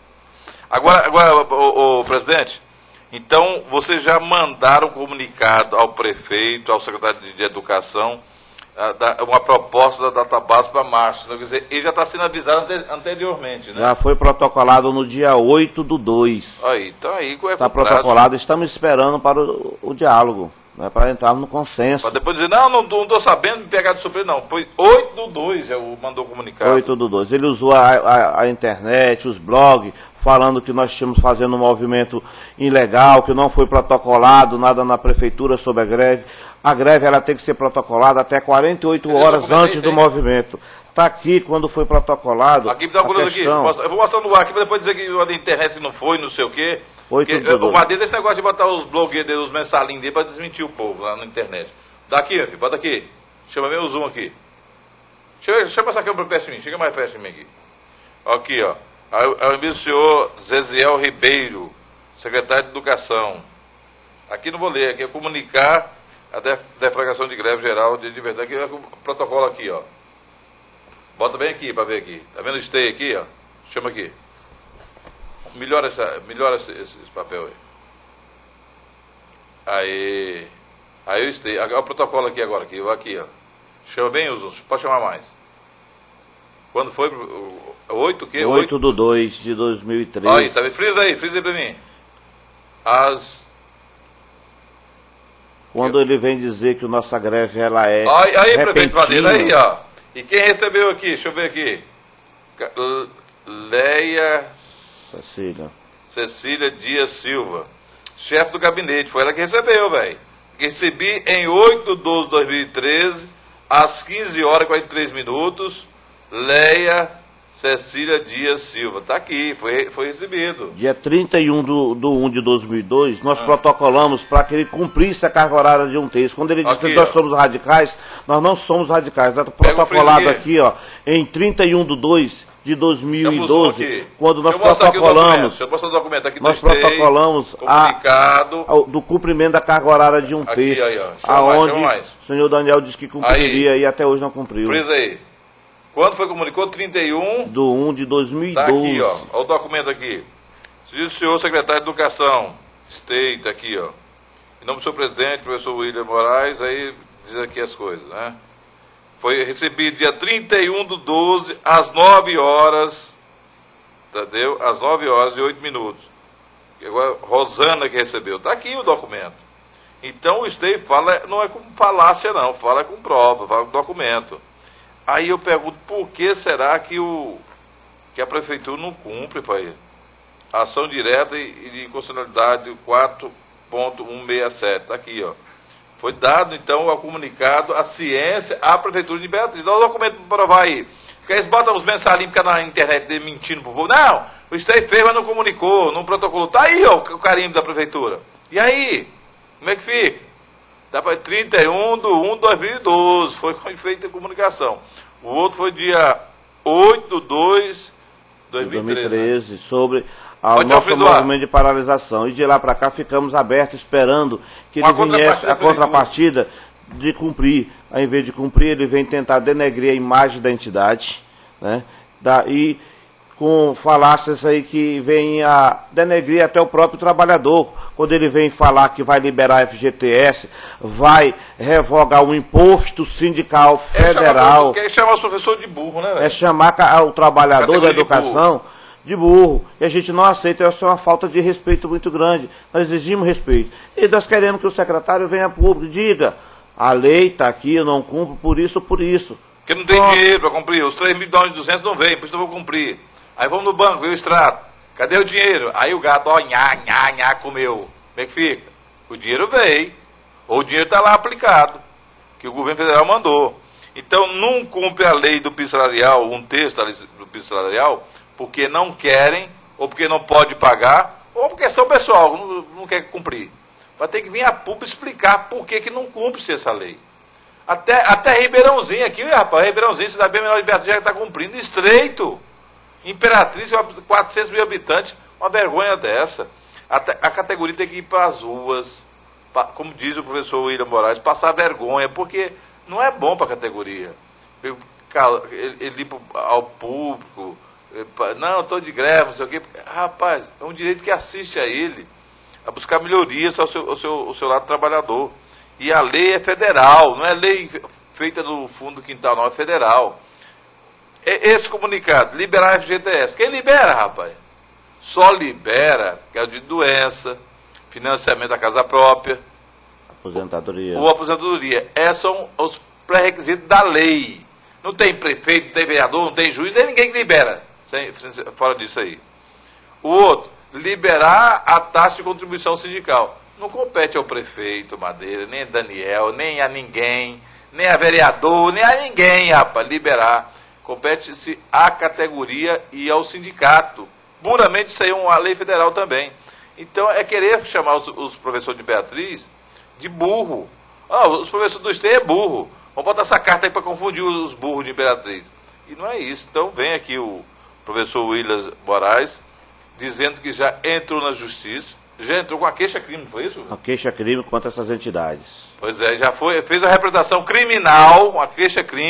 Agora, agora o, o, o presidente, então vocês já mandaram um comunicado ao prefeito, ao secretário de, de Educação, a, da, uma proposta da database para março. Né? Quer dizer, ele já está sendo avisado ante, anteriormente, né? Já foi protocolado no dia oito do dois. Aí, então aí é Está protocolado, estamos esperando para o, o diálogo, né, para entrar no consenso. Para depois dizer, não, não estou sabendo, me pegar de surpresa, não. Foi oito do dois, já mandou o comunicado. oito do dois. Ele usou a, a, a internet, os blogs, falando que nós estamos fazendo um movimento ilegal, que não foi protocolado nada na prefeitura sobre a greve. A greve ela tem que ser protocolada até quarenta e oito horas antes do movimento. Está aqui quando foi protocolado. Aqui me dá uma coisa aqui. Eu vou mostrar no ar aqui para depois dizer que a internet não foi, não sei o quê. Porque, o Madeira desse negócio de botar os blogueiros dele, os mensalinhos dele, para desmentir o povo lá na internet. Daqui, meu filho, bota aqui. Chama bem o zoom aqui. Chama, chama essa câmera perto de mim, chega mais perto de mim aqui. Aqui, ó. Aí o senhor Zeziel Ribeiro, secretário de Educação. Aqui não vou ler, aqui é comunicar a def deflagração de greve geral de, de verdade, que é o protocolo aqui, ó. Bota bem aqui para ver aqui. Tá vendo o stay aqui, ó? Chama aqui. Melhora, essa, melhora esse, esse, esse papel aí. Aí. Aí o stay. Olha o protocolo aqui agora, aqui, aqui, ó. Chama bem os outros, pode chamar mais. Quando foi? oito o quê? oito do dois de dois mil e treze. Aí, tá vendo? Frisa aí, frisa aí pra mim. As... Quando ele vem dizer que a nossa greve, ela é Aí, aí prefeito repentina. Madeira, aí, ó. E quem recebeu aqui? Deixa eu ver aqui. Leia... Cecília. Cecília Dias Silva. Chefe do gabinete. Foi ela que recebeu, velho. Recebi em oito de doze de dois mil e treze, às quinze horas e quarenta e três minutos, Leia Cecília Dias Silva. Tá aqui, foi, foi recebido. Dia trinta e um do, do um de dois mil e dois, nós ah. protocolamos para que ele cumprisse a carga horária de um terço. Quando ele diz aqui, que nós ó. somos radicais, nós não somos radicais. Está protocolado aqui, ó, em trinta e um de dois de dois mil e doze, quando nós protocolamos, Deixa eu mostrar o documento aqui do nós protocolamos a, a, do cumprimento da carga horária de um aqui, terço, aí, ó. aonde mais, o senhor Daniel disse que cumpriria aí. E até hoje não cumpriu. Frisa aí. Quando foi comunicado? trinta e um do um de dois mil e doze. Tá aqui, ó. Olha o documento aqui. Diz o senhor secretário de Educação, State, aqui, ó. Em nome do senhor presidente, professor William Moraes, aí diz aqui as coisas, né? Foi recebido dia trinta e um do doze, às nove horas, entendeu? Às nove horas e oito minutos. E agora, Rosana que recebeu. Está aqui o documento. Então, o Stay fala, não é com falácia, não. Fala com prova, fala com documento. Aí eu pergunto, por que será que, o, que a prefeitura não cumpre, pai? Ação direta e de inconstitucionalidade quatro ponto cento e sessenta e sete. Está aqui, ó. Foi dado, então, ao comunicado, a ciência, à prefeitura de Imperatriz. Dá o documento para provar aí. Porque eles botam os mensalinhos que na internet dele mentindo pro povo. Não, o Stay fez, mas não comunicou, não protocolou. Tá aí, ó, o carimbo da prefeitura. E aí? Como é que fica? Dá para trinta e um de um de dois mil e doze, foi feita a comunicação. O outro foi dia oito de dois de dois mil e treze. dois mil e treze, né? Sobre o nosso movimento de paralisação. E de lá para cá ficamos abertos esperando que ele viesse a contrapartida de cumprir. Ao invés de cumprir, ele vem tentar denegrir a imagem da entidade, né? Da, e com falácias aí que vem a denegrir até o próprio trabalhador, quando ele vem falar que vai liberar a F G T S, vai revogar o imposto sindical federal. É chamar os professores de burro, né, velho? É chamar o trabalhador da educação de burro. E a gente não aceita, isso é uma falta de respeito muito grande. Nós exigimos respeito. E nós queremos que o secretário venha a público, diga, a lei está aqui, eu não cumpro por isso ou por isso. Porque não tem Pronto. dinheiro para cumprir, os três milhões e duzentos não vem, por isso não vou cumprir. Aí vamos no banco, eu extrato. Cadê o dinheiro? Aí o gato, ó, nhá, nhá, nhá, comeu. Como é que fica? O dinheiro veio. Ou o dinheiro está lá aplicado, que o governo federal mandou. Então não cumpre a lei do piso salarial, um texto da lei do piso salarial, porque não querem, ou porque não pode pagar, ou por questão pessoal, não, não quer cumprir. Vai ter que vir a público explicar por que, que não cumpre-se essa lei. Até, até Ribeirãozinho aqui, rapaz, Ribeirãozinho, cidade bem menor de Beatriz, já está cumprindo, estreito. Imperatriz, quatrocentos mil habitantes, uma vergonha dessa. A, a categoria tem que ir para as ruas, pra, como diz o professor William Moraes, passar vergonha, porque não é bom para a categoria. Ele, ele ir ao público, ele, não, estou de greve, não sei o quê. Rapaz, é um direito que assiste a ele, a buscar melhorias ao seu, ao seu, ao seu lado trabalhador. E a lei é federal, não é lei feita no fundo do quintal, não, é federal. Esse comunicado, liberar a F G T S. Quem libera, rapaz? Só libera, que é o de doença, financiamento da casa própria, aposentadoria. Ou aposentadoria. Esses são os pré-requisitos da lei. Não tem prefeito, não tem vereador, não tem juiz, nem ninguém que libera. Sem, fora disso aí. O outro, liberar a taxa de contribuição sindical. Não compete ao prefeito Madeira, nem a Daniel, nem a ninguém, nem a vereador, nem a ninguém, rapaz, liberar. Compete-se à categoria e ao sindicato. Puramente isso aí é uma lei federal também. Então é querer chamar os, os professores de Beatriz de burro. Ah, os professores do Stay é burro. Vamos botar essa carta aí para confundir os burros de Imperatriz. E não é isso. Então vem aqui o professor William Moraes dizendo que já entrou na justiça. Já entrou com a queixa-crime, não foi isso? A queixa-crime contra essas entidades. Pois é, já foi, fez a representação criminal, uma queixa-crime,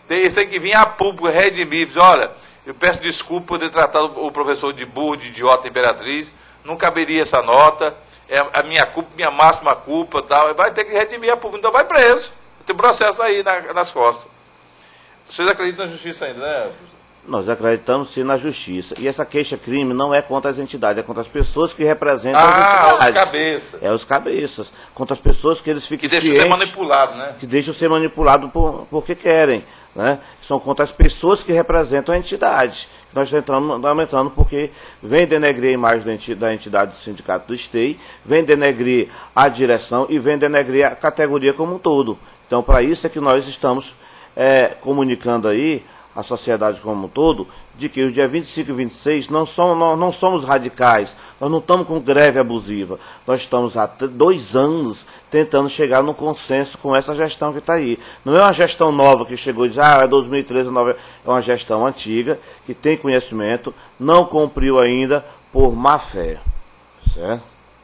Tem, eles têm que vir a público, redimir, dizer, olha, eu peço desculpa por ter tratado o professor de burro, de idiota, Imperatriz, não caberia essa nota, é a minha culpa, minha máxima culpa, tal, vai ter que redimir a público, então vai preso, tem processo aí na, nas costas. Vocês acreditam na justiça ainda, né? Nós acreditamos sim na justiça. E essa queixa-crime não é contra as entidades, é contra as pessoas que representam ah, as entidades. os cabeças. É os cabeças. Contra as pessoas que eles ficam Que deixam ser manipulados, né? Que deixam ser manipulados por, porque querem. Né? São contra as pessoas que representam a entidade. Nós estamos entrando, estamos entrando porque vem denegrir a imagem da entidade do Sindicato do Esteio, vem denegrir a direção e vem denegrir a categoria como um todo. Então, para isso é que nós estamos é, comunicando aí a sociedade como um todo, de que o dia vinte e cinco e vinte e seis não somos, nós não somos radicais, nós não estamos com greve abusiva, nós estamos há dois anos tentando chegar num consenso com essa gestão que está aí. Não é uma gestão nova que chegou e diz, ah, é dois mil e treze, é uma gestão antiga, que tem conhecimento, não cumpriu ainda por má fé. Certo?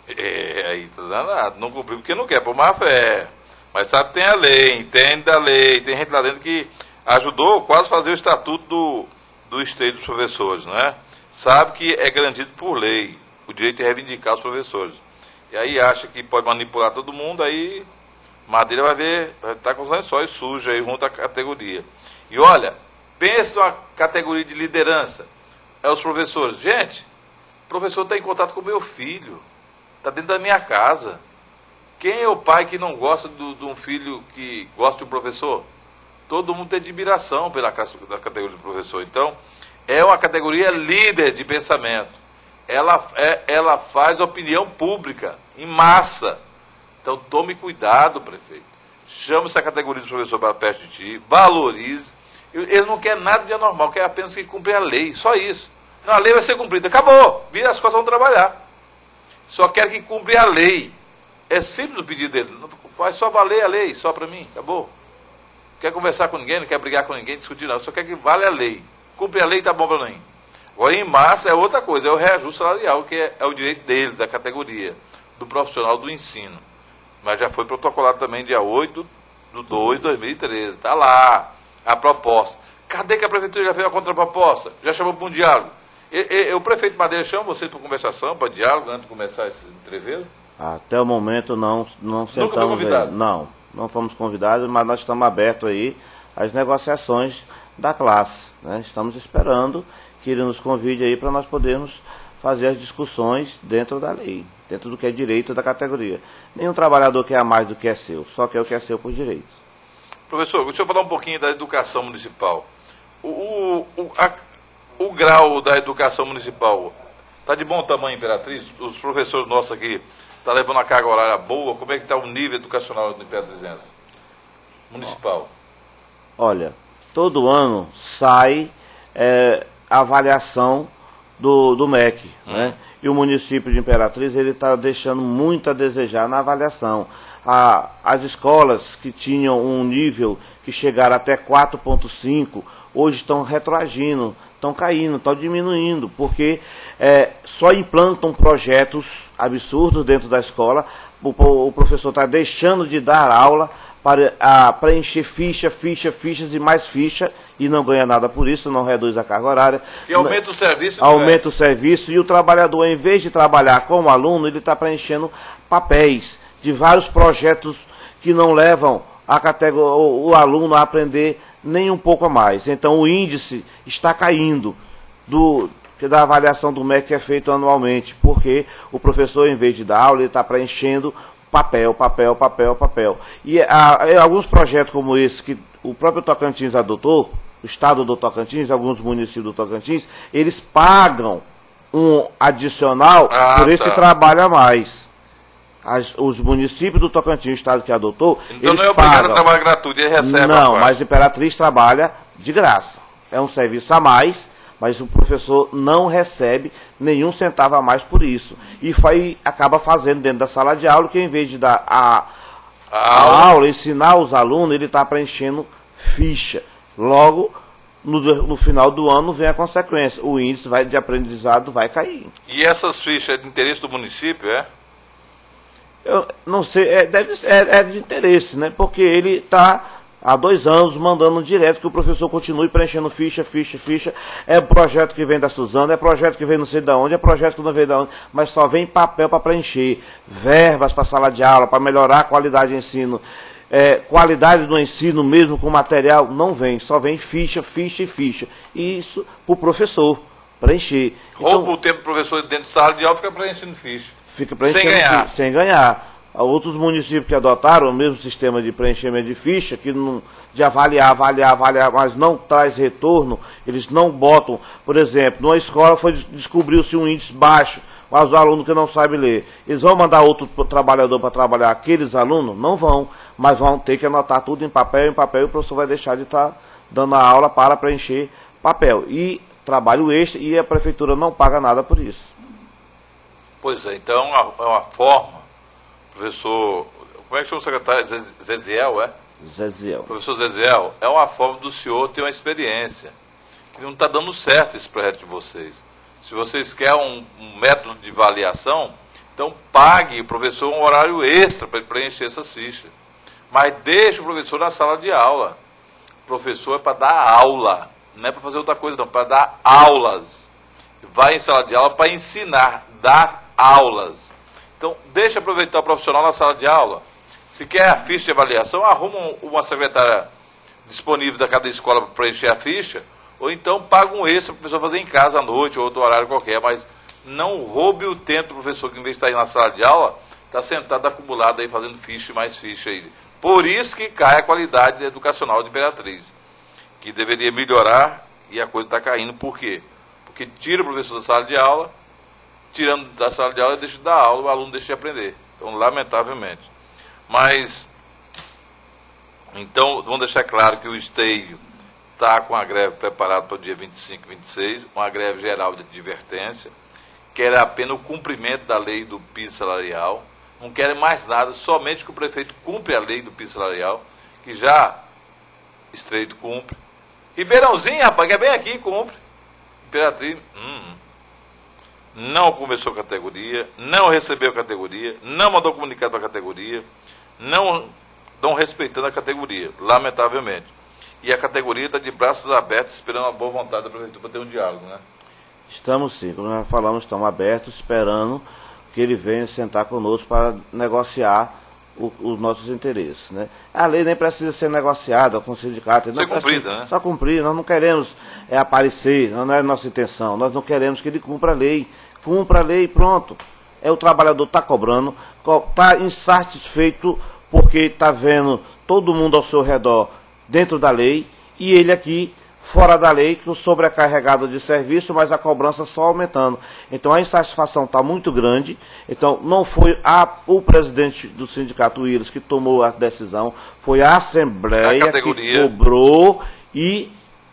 É, aí tá danado, não cumpriu porque não quer, por má fé. Mas sabe que tem a lei, entende da lei, tem gente lá dentro que ajudou quase a fazer o estatuto do, do Esteio dos professores, né? Sabe que é garantido por lei o direito de reivindicar os professores. E aí acha que pode manipular todo mundo, aí Madeira vai ver, vai estar com os lençóis sujos aí junto à categoria. E olha, pense numa categoria de liderança. É os professores. Gente, o professor está em contato com o meu filho, está dentro da minha casa. Quem é o pai que não gosta do, de um filho que gosta de um professor? Todo mundo tem admiração pela da categoria de professor. Então, é uma categoria líder de pensamento. Ela, é, ela faz opinião pública, em massa. Então, tome cuidado, prefeito. Chame essa categoria de professor para perto de ti, valorize. Ele não quer nada de anormal, quer apenas que cumprir a lei, só isso. Não, a lei vai ser cumprida, acabou. Vira as costas, vão trabalhar. Só quer que cumpra a lei. É simples o pedido dele. Vai só valer a lei, só para mim, acabou. Quer conversar com ninguém, não quer brigar com ninguém, discutir nada, só quer que vale a lei. Cumprir a lei está bom para mim. Agora, em massa, é outra coisa, é o reajuste salarial, que é, é o direito dele, da categoria, do profissional do ensino. Mas já foi protocolado também dia oito de dois de dois mil e treze. Está lá a proposta. Cadê que a prefeitura já fez a contraproposta? Já chamou para um diálogo? E, e, o prefeito Madeira chama vocês para conversação, para diálogo, antes de começar esse entreveiro? Até o momento não, não sentamos. Nunca foi convidado? Aí. Não. Não fomos convidados, mas nós estamos abertos aí às negociações da classe. Né? Estamos esperando que ele nos convide aí para nós podermos fazer as discussões dentro da lei, dentro do que é direito da categoria. Nenhum trabalhador quer mais do que é seu, só quer o que é seu por direito. Professor, deixa eu falar um pouquinho da educação municipal. O, o, o, a, o grau da educação municipal está de bom tamanho, Imperatriz? Os professores nossos aqui está levando uma carga horária boa? Como é que está o nível educacional do Imperatrizense municipal? Olha, todo ano sai é, a avaliação do, do M E C, hum. né? E o município de Imperatriz ele está deixando muito a desejar na avaliação. A, as escolas que tinham um nível que chegaram até quatro ponto cinco, hoje estão retroagindo, estão caindo, estão diminuindo, porque é, só implantam projetos absurdos dentro da escola, o, o professor está deixando de dar aula para a, preencher ficha, ficha, fichas e mais ficha, e não ganha nada por isso, não reduz a carga horária. E aumenta o serviço. Aumenta o serviço, e o trabalhador, em vez de trabalhar como aluno, ele está preenchendo papéis de vários projetos que não levam a categoria, o, o aluno a aprender nem um pouco a mais. Então o índice está caindo do, da avaliação do M E C que é feito anualmente, porque o professor, em vez de dar aula, ele está preenchendo papel, papel, papel, papel. E há, há alguns projetos como esse que o próprio Tocantins adotou, o estado do Tocantins, alguns municípios do Tocantins, eles pagam um adicional ah, por esse tá. trabalho a mais. As, os municípios do Tocantins, o estado que adotou, então eles não é obrigado pagam. a trabalhar gratuito, ele recebe. Não, mas Imperatriz trabalha de graça. É um serviço a mais, mas o professor não recebe nenhum centavo a mais por isso. E foi, acaba fazendo dentro da sala de aula, que em vez de dar a, a, a aula. aula, ensinar os alunos, ele está preenchendo ficha. Logo, no, no final do ano vem a consequência. O índice vai, de aprendizado vai cair. E essas fichas é de interesse do município, é? Eu não sei, é, deve ser, é, é de interesse, né? Porque ele está há dois anos mandando direto que o professor continue preenchendo ficha, ficha, ficha. É projeto que vem da Suzana, é projeto que vem não sei de onde, é projeto que não vem de onde, mas só vem papel para preencher. Verbas para sala de aula, para melhorar a qualidade de ensino. É, qualidade do ensino mesmo com material, não vem. Só vem ficha, ficha e ficha. E isso para o professor preencher. Rouba então, o tempo do professor dentro de sala de aula, fica preenchendo ficha. Fica preenchendo sem ganhar. Ficha, sem ganhar. Outros municípios que adotaram o mesmo sistema de preenchimento de ficha, que não, de avaliar, avaliar, avaliar, mas não traz retorno, eles não botam. Por exemplo, numa escola foi descobriu-se um índice baixo, mas os alunos que não sabem ler. Eles vão mandar outro trabalhador para trabalhar aqueles alunos? Não vão, mas vão ter que anotar tudo em papel, em papel, e o professor vai deixar de estar dando a aula para preencher papel. E trabalho extra, e a prefeitura não paga nada por isso. Pois é, então é uma forma. Professor, como é que chama o secretário? Zeziel, é? Zeziel. Professor Zeziel, é uma forma do senhor ter uma experiência, que não está dando certo esse projeto de vocês. Se vocês querem um, um método de avaliação, então pague o professor um horário extra para ele preencher essas fichas. Mas deixe o professor na sala de aula. O professor é para dar aula, não é para fazer outra coisa não, para dar aulas. Vai em sala de aula para ensinar, dar aulas. Então, deixa aproveitar o profissional na sala de aula. Se quer a ficha de avaliação, arruma uma secretária disponível da cada escola para preencher a ficha, ou então paga um extra para o professor fazer em casa à noite, ou outro horário qualquer, mas não roube o tempo do professor que, em vez de estar aí na sala de aula, está sentado acumulado aí fazendo ficha e mais ficha aí. Por isso que cai a qualidade educacional de Imperatriz, que deveria melhorar e a coisa está caindo. Por quê? Porque tira o professor da sala de aula, tirando da sala de aula e deixa de dar aula, o aluno deixa de aprender. Então, lamentavelmente. Mas, então, vamos deixar claro que o esteio está com a greve preparada para o dia vinte e cinco e vinte e seis, uma greve geral de advertência, quer apenas o cumprimento da lei do piso salarial, não querem mais nada, somente que o prefeito cumpra a lei do piso salarial, que já Estreito cumpre. Ribeirãozinho, rapaz, que é bem aqui, cumpre. Imperatriz, hum, não começou a categoria, não recebeu a categoria, não mandou comunicado para a categoria, não estão respeitando a categoria, lamentavelmente. E a categoria está de braços abertos, esperando a boa vontade da prefeitura para ter um diálogo, né? Estamos sim, como nós falamos, estamos abertos, esperando que ele venha sentar conosco para negociar o, os nossos interesses, né? A lei nem precisa ser negociada com o sindicato. Ser cumprida, né? Só cumprir, nós não queremos é, aparecer, não é a nossa intenção, nós não queremos que ele cumpra a lei. Cumpra a lei, pronto. É, o trabalhador está cobrando, está insatisfeito porque está vendo todo mundo ao seu redor dentro da lei e ele aqui fora da lei, que o sobrecarregado de serviço, mas a cobrança só aumentando. Então a insatisfação está muito grande. Então não foi a, o presidente do sindicato Willis que tomou a decisão, foi a Assembleia a que cobrou e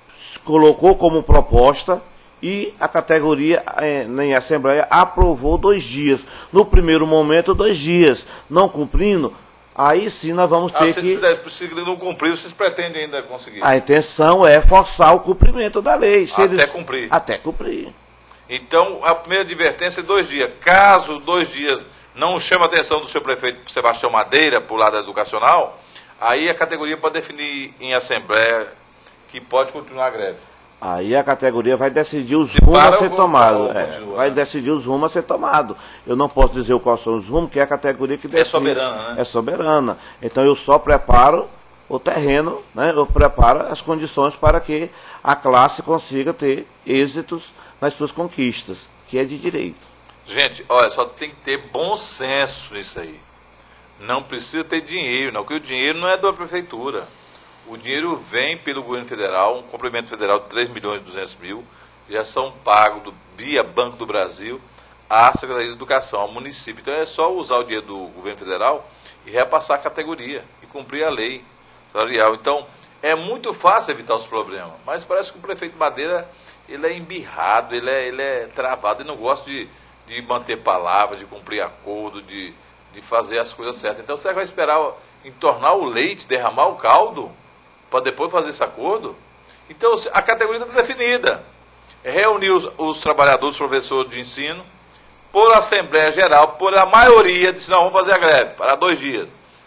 colocou como proposta. E a categoria, em Assembleia, aprovou dois dias. No primeiro momento, dois dias. Não cumprindo, aí sim nós vamos ter ah, se, que... Se não cumprir, vocês pretendem ainda conseguir? A intenção é forçar o cumprimento da lei. Se até eles... cumprir. Até cumprir. Então, a primeira advertência é dois dias. Caso dois dias não chame a atenção do seu prefeito Sebastião Madeira, para o lado educacional, aí a categoria pode definir em Assembleia que pode continuar a greve. Aí a categoria vai decidir os rumos a ser tomados. É, vai decidir os rumos a ser tomados. Eu não posso dizer quais são os rumos, que é a categoria que decide. É soberana, né? É soberana. Então eu só preparo o terreno, né? Eu preparo as condições para que a classe consiga ter êxitos nas suas conquistas, que é de direito. Gente, olha, só tem que ter bom senso nisso aí. Não precisa ter dinheiro, não, porque o dinheiro não é da prefeitura. O dinheiro vem pelo governo federal, um complemento federal de três milhões e duzentos mil, já são pagos do, via Banco do Brasil à Secretaria de Educação, ao município. Então é só usar o dinheiro do governo federal e repassar a categoria e cumprir a lei salarial. Então é muito fácil evitar os problemas, mas parece que o prefeito Madeira ele é embirrado, ele é, ele é travado, ele não gosta de, de manter palavra, de cumprir acordo, de, de fazer as coisas certas. Então você vai esperar entornar o leite, derramar o caldo, para depois fazer esse acordo? Então, a categoria está definida. Reunir os, os trabalhadores, os professores de ensino, por Assembleia Geral, por a maioria, disse, não, vamos fazer a greve, para dois dias.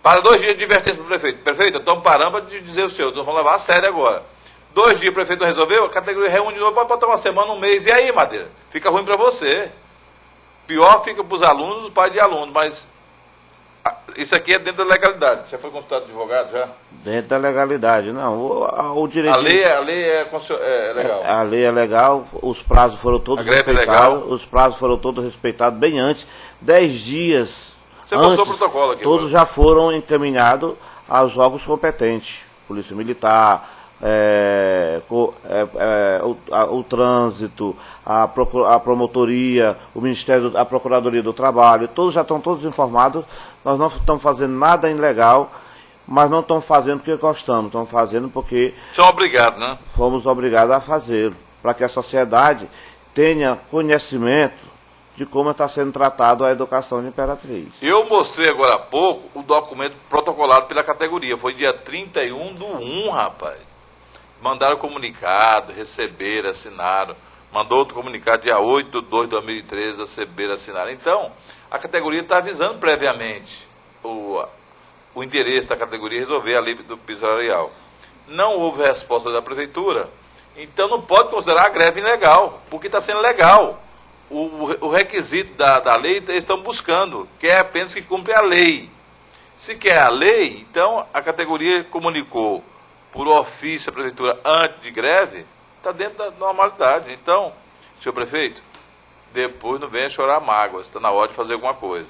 Para dois dias de advertência para o prefeito. Prefeito, estamos parando para dizer o senhor, vamos levar a sério agora. Dois dias o prefeito não resolveu, a categoria reúne de novo, pode botar uma semana, um mês. E aí, Madeira? Fica ruim para você. Pior fica para os alunos, os pais de alunos, mas isso aqui é dentro da legalidade. Você foi consultado advogado já? Dentro da legalidade, não. O, o direito. A lei, a lei é, é legal. A, a lei é legal, os prazos foram todos a greve respeitados. É legal. Os prazos foram todos respeitados bem antes. Dez dias. Você antes, mostrou o protocolo aqui. Todos agora. Já foram encaminhados aos órgãos competentes. Polícia Militar. É, é, é, o, a, o trânsito, a, procura, a promotoria, o Ministério, a Procuradoria do Trabalho, todos já estão todos informados. Nós não estamos fazendo nada ilegal, mas não estamos fazendo porque gostamos, estamos fazendo porque são obrigados, né? Fomos obrigados a fazê-lo, para que a sociedade tenha conhecimento de como está sendo tratado a educação de Imperatriz. Eu mostrei agora há pouco o documento protocolado pela categoria, foi dia trinta e um do um, rapaz. Mandaram comunicado, receberam, assinaram. Mandou outro comunicado dia oito de dois de dois mil e treze, receberam, assinaram. Então, a categoria está avisando previamente o, o interesse da categoria em resolver a lei do piso salarial. Não houve resposta da prefeitura, então não pode considerar a greve ilegal, porque está sendo legal. O, o, o requisito da, da lei eles estão buscando, que é apenas que cumpre a lei. Se quer a lei, então a categoria comunicou por ofício a prefeitura antes de greve, está dentro da normalidade. Então, senhor prefeito, depois não venha chorar mágoas, está na hora de fazer alguma coisa.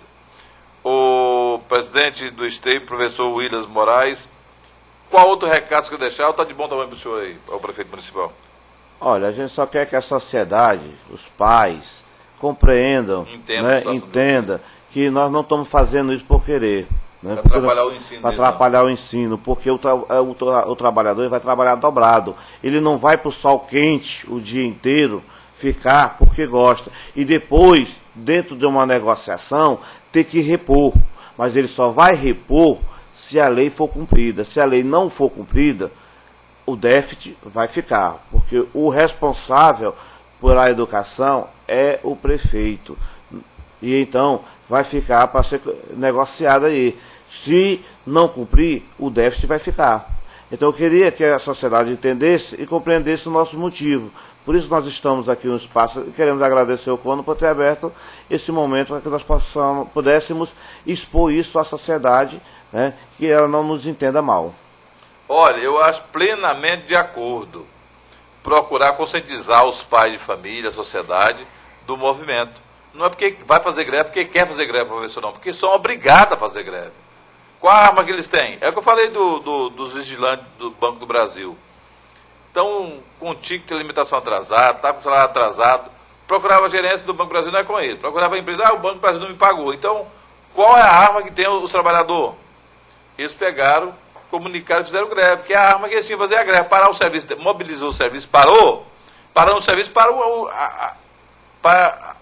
O presidente do S T E I, professor Williams Moraes, qual outro recado que você deixar? Ou está de bom tamanho para o senhor aí, ao prefeito municipal? Olha, a gente só quer que a sociedade, os pais, compreendam, Entendo, né, entenda que nós não estamos fazendo isso por querer. Né? Para atrapalhar o ensino. Para atrapalhar o ensino, porque o, tra o, tra o trabalhador vai trabalhar dobrado. Ele não vai para o sol quente o dia inteiro ficar porque gosta. E depois, dentro de uma negociação, ter que repor. Mas ele só vai repor se a lei for cumprida. Se a lei não for cumprida, o déficit vai ficar. Porque o responsável por a educação é o prefeito. E então vai ficar para ser negociado aí. Se não cumprir, o déficit vai ficar. Então eu queria que a sociedade entendesse e compreendesse o nosso motivo. Por isso nós estamos aqui no espaço e queremos agradecer ao CONO por ter aberto esse momento para que nós possamos, pudéssemos expor isso à sociedade, né, que ela não nos entenda mal. Olha, eu acho plenamente de acordo. Procurar conscientizar os pais de família, a sociedade, do movimento. Não é porque vai fazer greve, porque quer fazer greve, professor, não. Porque são obrigados a fazer greve. Qual a arma que eles têm? É o que eu falei do, do, dos vigilantes do Banco do Brasil. Estão com o ticket de alimentação atrasado, está com o salário atrasado. Procurava a gerência do Banco do Brasil, não é com ele. Procurava a empresa, ah, o Banco do Brasil não me pagou. Então, qual é a arma que tem os trabalhadores? Eles pegaram, comunicaram e fizeram greve, que é a arma que eles tinham que fazer a greve. Parar o serviço, mobilizou o serviço, parou. Parando o serviço, parou o, a, a, para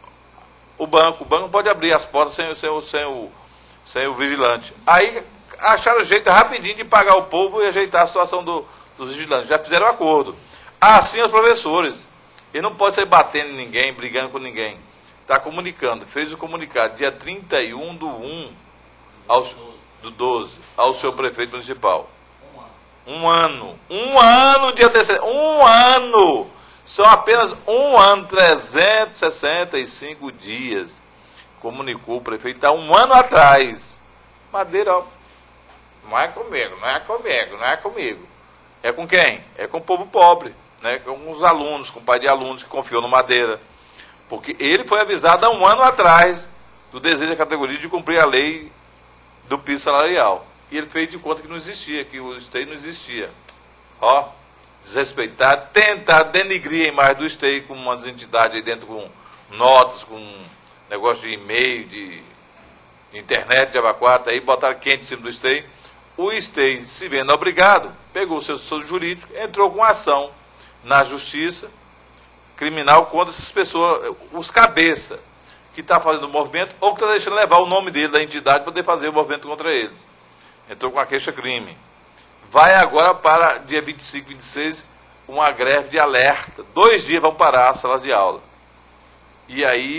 o banco. O banco não pode abrir as portas sem, sem, sem, o, sem o vigilante. Aí acharam o jeito rapidinho de pagar o povo e ajeitar a situação do, dos vigilantes. Já fizeram acordo. Assim os professores. Ele não pode sair batendo em ninguém, brigando com ninguém. Está comunicando. Fez o comunicado dia trinta e um do um ao, do doze ao seu prefeito municipal. Um ano. Um ano de antecedência. Um ano. São apenas um ano, trezentos e sessenta e cinco dias. Comunicou o prefeito há um ano atrás. Madeira, ó, não é comigo, não é comigo, não é comigo. É com quem? É com o povo pobre, né? Com os alunos, com o pai de alunos que confiou no Madeira. Porque ele foi avisado há um ano atrás do desejo da categoria de cumprir a lei do piso salarial. E ele fez de conta que não existia, que o S T E I não existia. Ó, desrespeitar, tentar denigrir a imagem do S T E I com umas entidades aí dentro, com notas, com negócio de e-mail, de internet, de avaquata, aí botaram quente em cima do S T E I. O S T E I, se vendo obrigado, pegou o seu assessor jurídico, entrou com ação na justiça criminal contra essas pessoas, os cabeça, que está fazendo o movimento, ou que está deixando levar o nome dele, da entidade, para poder fazer o movimento contra eles. Entrou com a queixa-crime. Vai agora para dia vinte e cinco, vinte e seis, uma greve de alerta. Dois dias vão parar as salas de aula. E aí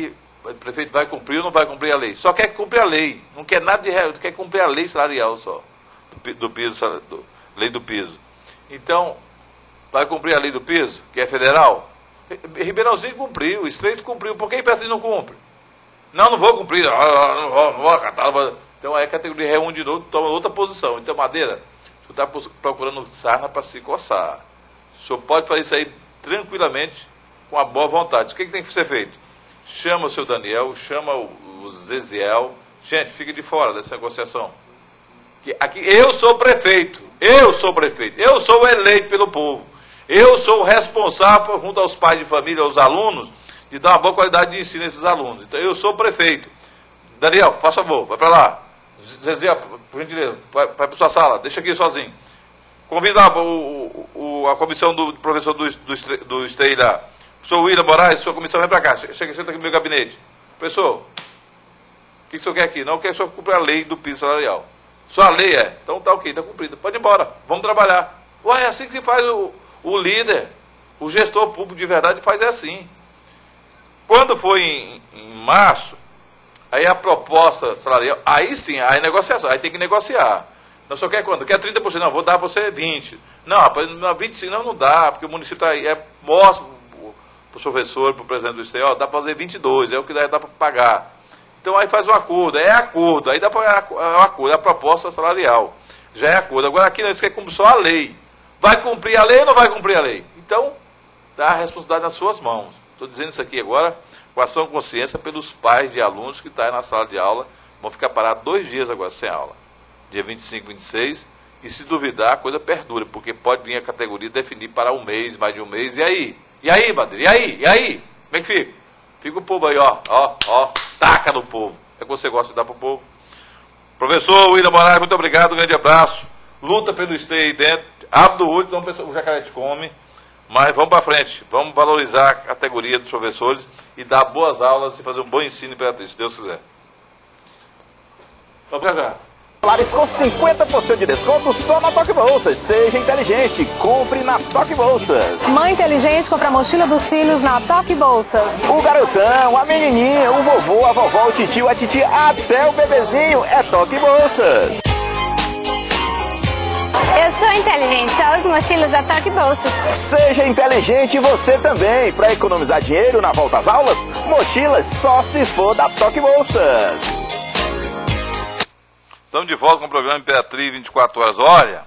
o prefeito vai cumprir ou não vai cumprir a lei. Só quer cumprir a lei, não quer nada de real, quer cumprir a lei salarial só, do, do piso, do, lei do piso. Então, vai cumprir a lei do piso, que é federal? Ribeirãozinho cumpriu, o Estreito cumpriu, por que Imperatriz não cumpre? Não, não vou cumprir, não, não vou, não vou acatar. Então aí a categoria reúne de novo, toma outra posição. Então, Madeira, o senhor está procurando sarna para se coçar. O senhor pode fazer isso aí tranquilamente, com a boa vontade. O que, que tem que ser feito? Chama o seu Daniel, chama o, o Zeziel. Gente, fica de fora dessa negociação. Que aqui, eu sou prefeito, eu sou prefeito, eu sou eleito pelo povo. Eu sou o responsável, junto aos pais de família, aos alunos, de dar uma boa qualidade de ensino a esses alunos. Então, eu sou o prefeito. Daniel, faça favor, vai para lá. Zeziel, por gentileza, vai, vai para sua sala, deixa aqui sozinho. Convida o, o, a comissão do professor do, do, do Esteio lá. Professor William Moraes, sua comissão vem para cá. Chega, senta aqui no meu gabinete. Professor, o que, que o senhor quer aqui? Não, quer só cumprir a lei do piso salarial. Só a lei é. Então tá ok, está cumprida. Pode ir embora, vamos trabalhar. Ué, é assim que faz o, o líder. O gestor público de verdade faz assim. Quando foi em, em março, aí a proposta salarial, aí sim, aí negociação, aí tem que negociar. Não só quer quanto? Quer trinta por cento, não, vou dar para você vinte por cento. Não, rapaz, vinte e cinco por cento não, não dá, porque o município tá aí, é, mostra para o professor, para o presidente do Esteio, ó, dá para fazer vinte e dois, é o que dá, dá para pagar. Então aí faz um acordo, é acordo, aí dá para é um acordo, é a proposta salarial, já é acordo. Agora aqui eles querem cumprir só a lei. Vai cumprir a lei ou não vai cumprir a lei? Então, dá a responsabilidade nas suas mãos. Estou dizendo isso aqui agora com ação consciência pelos pais de alunos que estão aí na sala de aula, vão ficar parados dois dias agora sem aula. Dia vinte e cinco, vinte e seis, e se duvidar, a coisa perdura, porque pode vir a categoria definir para um mês, mais de um mês, e aí? E aí, Madeira? E aí? E aí? Como é que fica? Fica o povo aí, ó, ó, ó, taca no povo. É que você gosta de dar para o povo. Professor William Moraes, muito obrigado, um grande abraço. Luta pelo Esteio aí dentro, abre do olho, então o jacaré te come. Mas vamos para frente, vamos valorizar a categoria dos professores e dar boas aulas e fazer um bom ensino em Imperatriz, se Deus quiser. Vamos já já. Celulares com cinquenta por cento de desconto só na Toque Bolsas. Seja inteligente, compre na Toque Bolsas. Mãe inteligente compra a mochila dos filhos na Toque Bolsas. O garotão, a menininha, o vovô, a vovó, o titio, a titia, até o bebezinho é Toque Bolsas. Eu sou inteligente, só os mochilas da Toque Bolsas. Seja inteligente você também. Para economizar dinheiro na volta às aulas, mochilas só se for da Toque Bolsas. Estamos de volta com o programa Imperatriz vinte e quatro horas. Olha,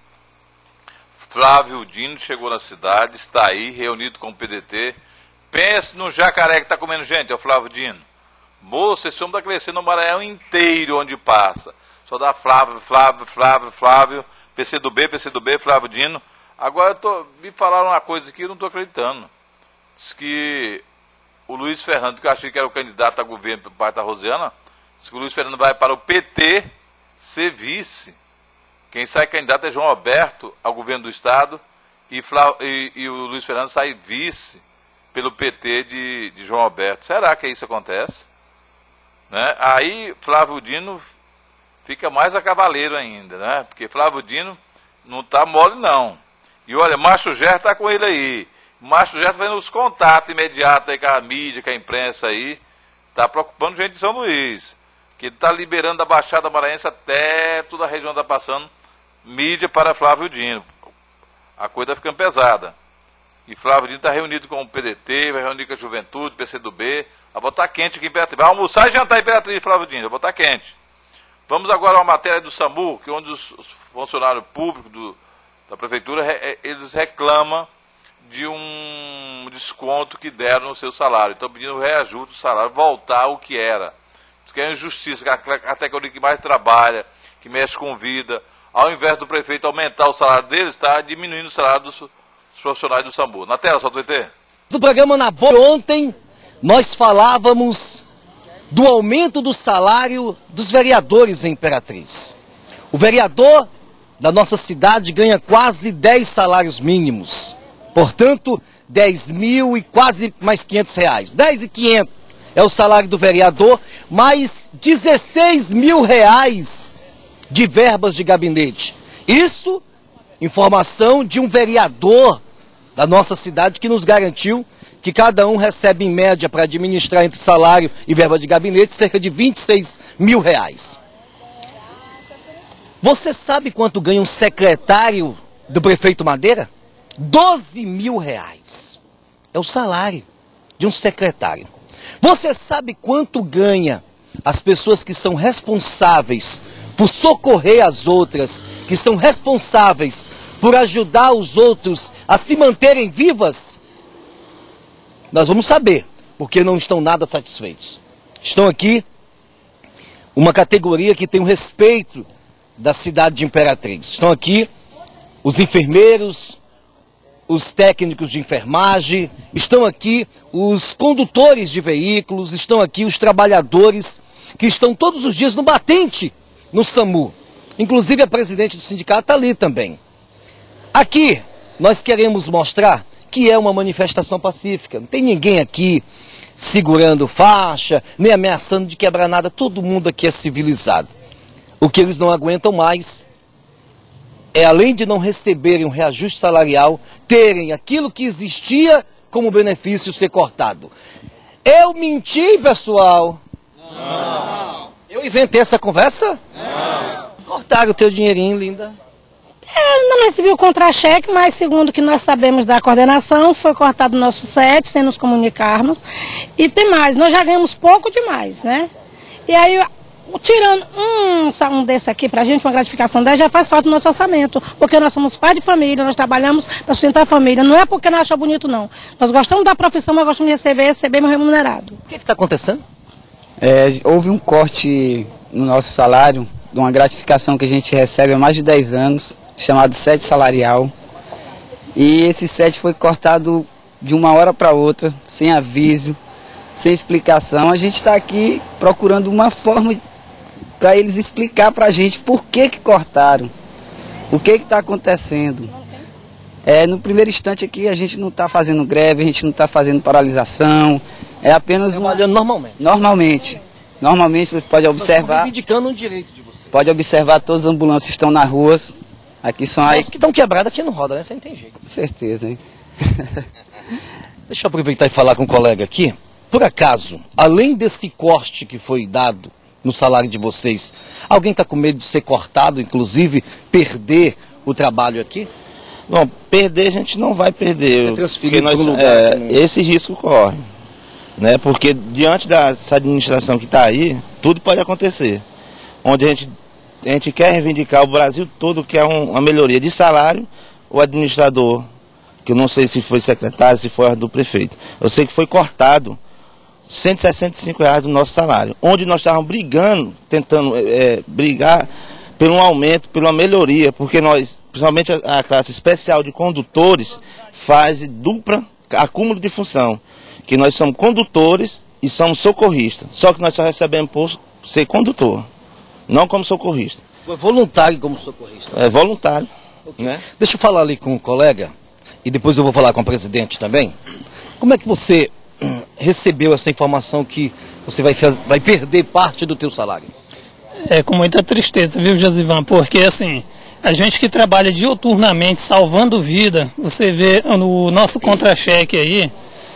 Flávio Dino chegou na cidade, está aí, reunido com o P D T. Pense no jacaré que está comendo gente, é o Flávio Dino. Moça, esse homem está crescendo no Maranhão inteiro onde passa. Só dá Flávio, Flávio, Flávio, Flávio, P C do B, P C do B, Flávio Dino. Agora eu tô, me falaram uma coisa aqui, eu não estou acreditando. Diz que o Luiz Fernando, que eu achei que era o candidato a governo pelo pai da Rosiana, diz que o Luiz Fernando vai para o P T ser vice. Quem sai candidato é João Alberto ao governo do estado e, Flá, e, e o Luiz Fernando sai vice pelo P T de, de João Alberto. Será que isso acontece? Né? Aí Flávio Dino fica mais a cavaleiro ainda, né? Porque Flávio Dino não está mole não. E olha, Márcio Gerto está com ele aí. Márcio Gerto vai nos contatos imediatos aí com a mídia, com a imprensa aí. Está preocupando gente de São Luís. Que está liberando da Baixada Maranhense até toda a região está passando mídia para Flávio Dino. A coisa está ficando pesada. E Flávio Dino está reunido com o P D T, vai reunir com a Juventude, P C do B, vai botar quente aqui em Imperatriz. Vai almoçar e jantar em Imperatriz, Flávio Dino, vai botar quente. Vamos agora a uma matéria do SAMU, que é onde os funcionários públicos do, da prefeitura, eles reclamam de um desconto que deram no seu salário. Estão pedindo o reajuste do salário, voltar ao que era. Que é injustiça, que a categoria que mais trabalha, que mexe com vida, ao invés do prefeito aumentar o salário deles, está diminuindo o salário dos profissionais do SAMU. Na tela, só Twitter. No programa Na Boa, ontem, nós falávamos do aumento do salário dos vereadores em Imperatriz. O vereador da nossa cidade ganha quase dez salários mínimos. Portanto, dez mil e quase mais quinhentos reais. dez e quinhentos. É o salário do vereador, mais dezesseis mil reais de verbas de gabinete. Isso, informação de um vereador da nossa cidade que nos garantiu que cada um recebe em média para administrar entre salário e verba de gabinete cerca de vinte e seis mil reais. Você sabe quanto ganha um secretário do prefeito Madeira? doze mil reais. É o salário de um secretário. Você sabe quanto ganha as pessoas que são responsáveis por socorrer as outras, que são responsáveis por ajudar os outros a se manterem vivas? Nós vamos saber, porque não estão nada satisfeitos. Estão aqui uma categoria que tem o respeito da cidade de Imperatriz. Estão aqui os enfermeiros, os técnicos de enfermagem, estão aqui os condutores de veículos, estão aqui os trabalhadores que estão todos os dias no batente no SAMU. Inclusive a presidente do sindicato está ali também. Aqui nós queremos mostrar que é uma manifestação pacífica. Não tem ninguém aqui segurando faixa, nem ameaçando de quebrar nada. Todo mundo aqui é civilizado. O que eles não aguentam mais é, além de não receberem um reajuste salarial, terem aquilo que existia como benefício ser cortado. Eu menti, pessoal? Não. Eu inventei essa conversa? Não. Cortaram o teu dinheirinho, linda. Eu ainda não recebi o contra-cheque, mas segundo o que nós sabemos da coordenação, foi cortado o nosso S E T, sem nos comunicarmos. E tem mais, nós já ganhamos pouco demais, né? E aí, tirando um, um desse aqui pra gente, uma gratificação dessa, já faz falta no nosso orçamento. Porque nós somos pais de família, nós trabalhamos para sustentar a família. Não é porque nós achamos bonito, não. Nós gostamos da profissão, mas gostamos de receber, receber bem remunerado. O que está acontecendo? É, houve um corte no nosso salário, de uma gratificação que a gente recebe há mais de dez anos, chamado S E T salarial. E esse S E T foi cortado de uma hora para outra, sem aviso, sem explicação. A gente está aqui procurando uma forma para eles explicar para a gente por que que cortaram, o que que está acontecendo. É, no primeiro instante aqui a gente não está fazendo greve, a gente não está fazendo paralisação, é apenas trabalhando uma... normalmente. Normalmente. Normalmente você pode observar. Reivindicando um direito de você. Pode observar, todas as ambulâncias estão nas ruas. Aqui são as que estão quebradas, aqui não roda, né? Você não tem jeito. Com certeza, hein? Deixa eu aproveitar e falar com o colega aqui. Por acaso, além desse corte que foi dado no salário de vocês, alguém está com medo de ser cortado, inclusive perder o trabalho aqui? Bom, perder a gente não vai perder. Você transferir nós, lugar, é, né? Esse risco corre. Né? Porque diante dessa administração que está aí, tudo pode acontecer. Onde a gente, a gente quer reivindicar, o Brasil todo quer um, uma melhoria de salário, o administrador, que eu não sei se foi secretário, se foi do prefeito, eu sei que foi cortado cento e sessenta e cinco reais do nosso salário, onde nós estávamos brigando, tentando é, brigar por um aumento, por uma melhoria, porque nós, principalmente a, a classe especial de condutores, faz dupla acúmulo de função, que nós somos condutores e somos socorristas, só que nós só recebemos por ser condutor, não como socorrista. É voluntário como socorrista. É voluntário. Okay. Né? Deixa eu falar ali com o colega, e depois eu vou falar com o presidente também. Como é que você recebeu essa informação que você vai, vai perder parte do teu salário? É com muita tristeza, viu, Josivan? Porque assim, a gente que trabalha diuturnamente salvando vida, você vê no nosso contra-cheque aí,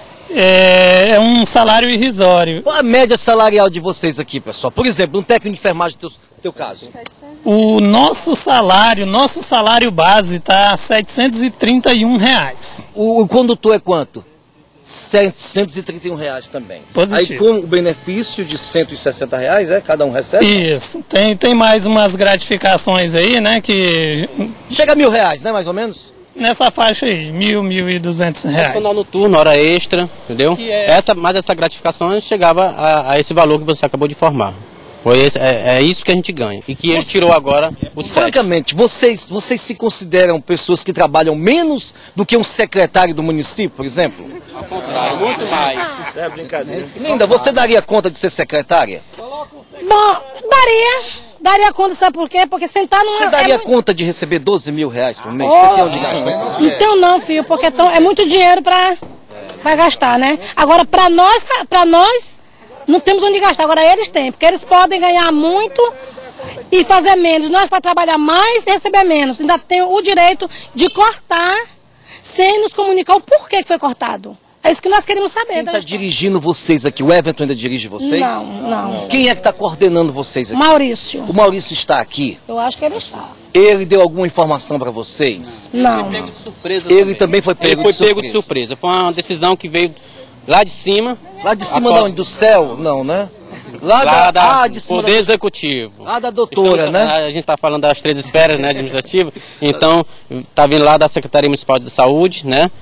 é, é um salário irrisório. Qual a média salarial de vocês aqui, pessoal? Por exemplo, um técnico de enfermagem, no teu, teu caso. O nosso salário, nosso salário base está setecentos e trinta e um reais. O, o condutor é quanto? setecentos e trinta e um reais também. Positivo. Aí com o benefício de cento e sessenta reais, é? Cada um recebe? Isso. Tem, tem mais umas gratificações aí, né? Que chega a mil reais, né? Mais ou menos? Nessa faixa aí, mil, mil e duzentos reais. Personal noturno, hora extra, entendeu? É essa, mas essa gratificação chegava a, a esse valor que você acabou de informar. Foi esse, é, é isso que a gente ganha. E que ele tirou agora o sete. Francamente, vocês, vocês se consideram pessoas que trabalham menos do que um secretário do município, por exemplo? Ao contrário, muito mais. É brincadeira. Linda, você daria conta de ser secretária? Bom, daria. Daria conta, sabe por quê? Porque sentar não é... Você daria é conta de receber doze mil reais por mês? Oh, você tem onde gastar essas Não tenho não, filho, porque é, tão, é muito dinheiro para pra gastar, né? Agora, para nós, para nós, não temos onde gastar. Agora, eles têm, porque eles podem ganhar muito e fazer menos. Nós, para trabalhar mais e receber menos, ainda tem o direito de cortar sem nos comunicar o porquê que foi cortado. É isso que nós queremos saber. Quem está dirigindo vocês aqui? O Everton ainda dirige vocês? Não, não. Quem é que está coordenando vocês aqui? Maurício. O Maurício está aqui? Eu acho que ele está. Ele deu alguma informação para vocês? Não. Ele foi pego de surpresa Ele também. também foi pego Ele foi de surpresa. pego de surpresa. Foi uma decisão que veio lá de cima. Lá de cima de onde? Do céu? Não, né? Lá, Lá da, da ah, de cima Poder da, Executivo. lá da doutora, Estamos, né? A gente está falando das três esferas, né, administrativas. Então, está vindo lá da Secretaria Municipal de Saúde, né?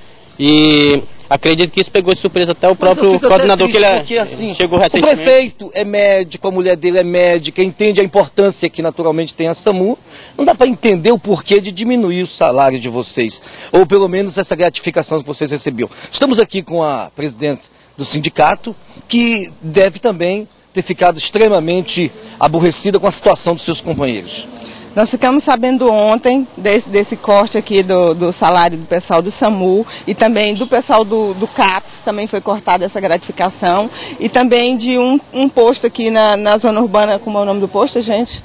E acredito que isso pegou de surpresa até o próprio coordenador, que ele é, porque, assim, chegou o recentemente. prefeito é médico, a mulher dele é médica, entende a importância que naturalmente tem a SAMU. Não dá para entender o porquê de diminuir o salário de vocês, ou pelo menos essa gratificação que vocês recebiam. Estamos aqui com a presidente do sindicato, que deve também ter ficado extremamente aborrecida com a situação dos seus companheiros. Nós ficamos sabendo ontem desse, desse corte aqui do, do salário do pessoal do SAMU e também do pessoal do, do CAPS, também foi cortada essa gratificação, e também de um, um posto aqui na, na zona urbana. Como é o nome do posto, gente?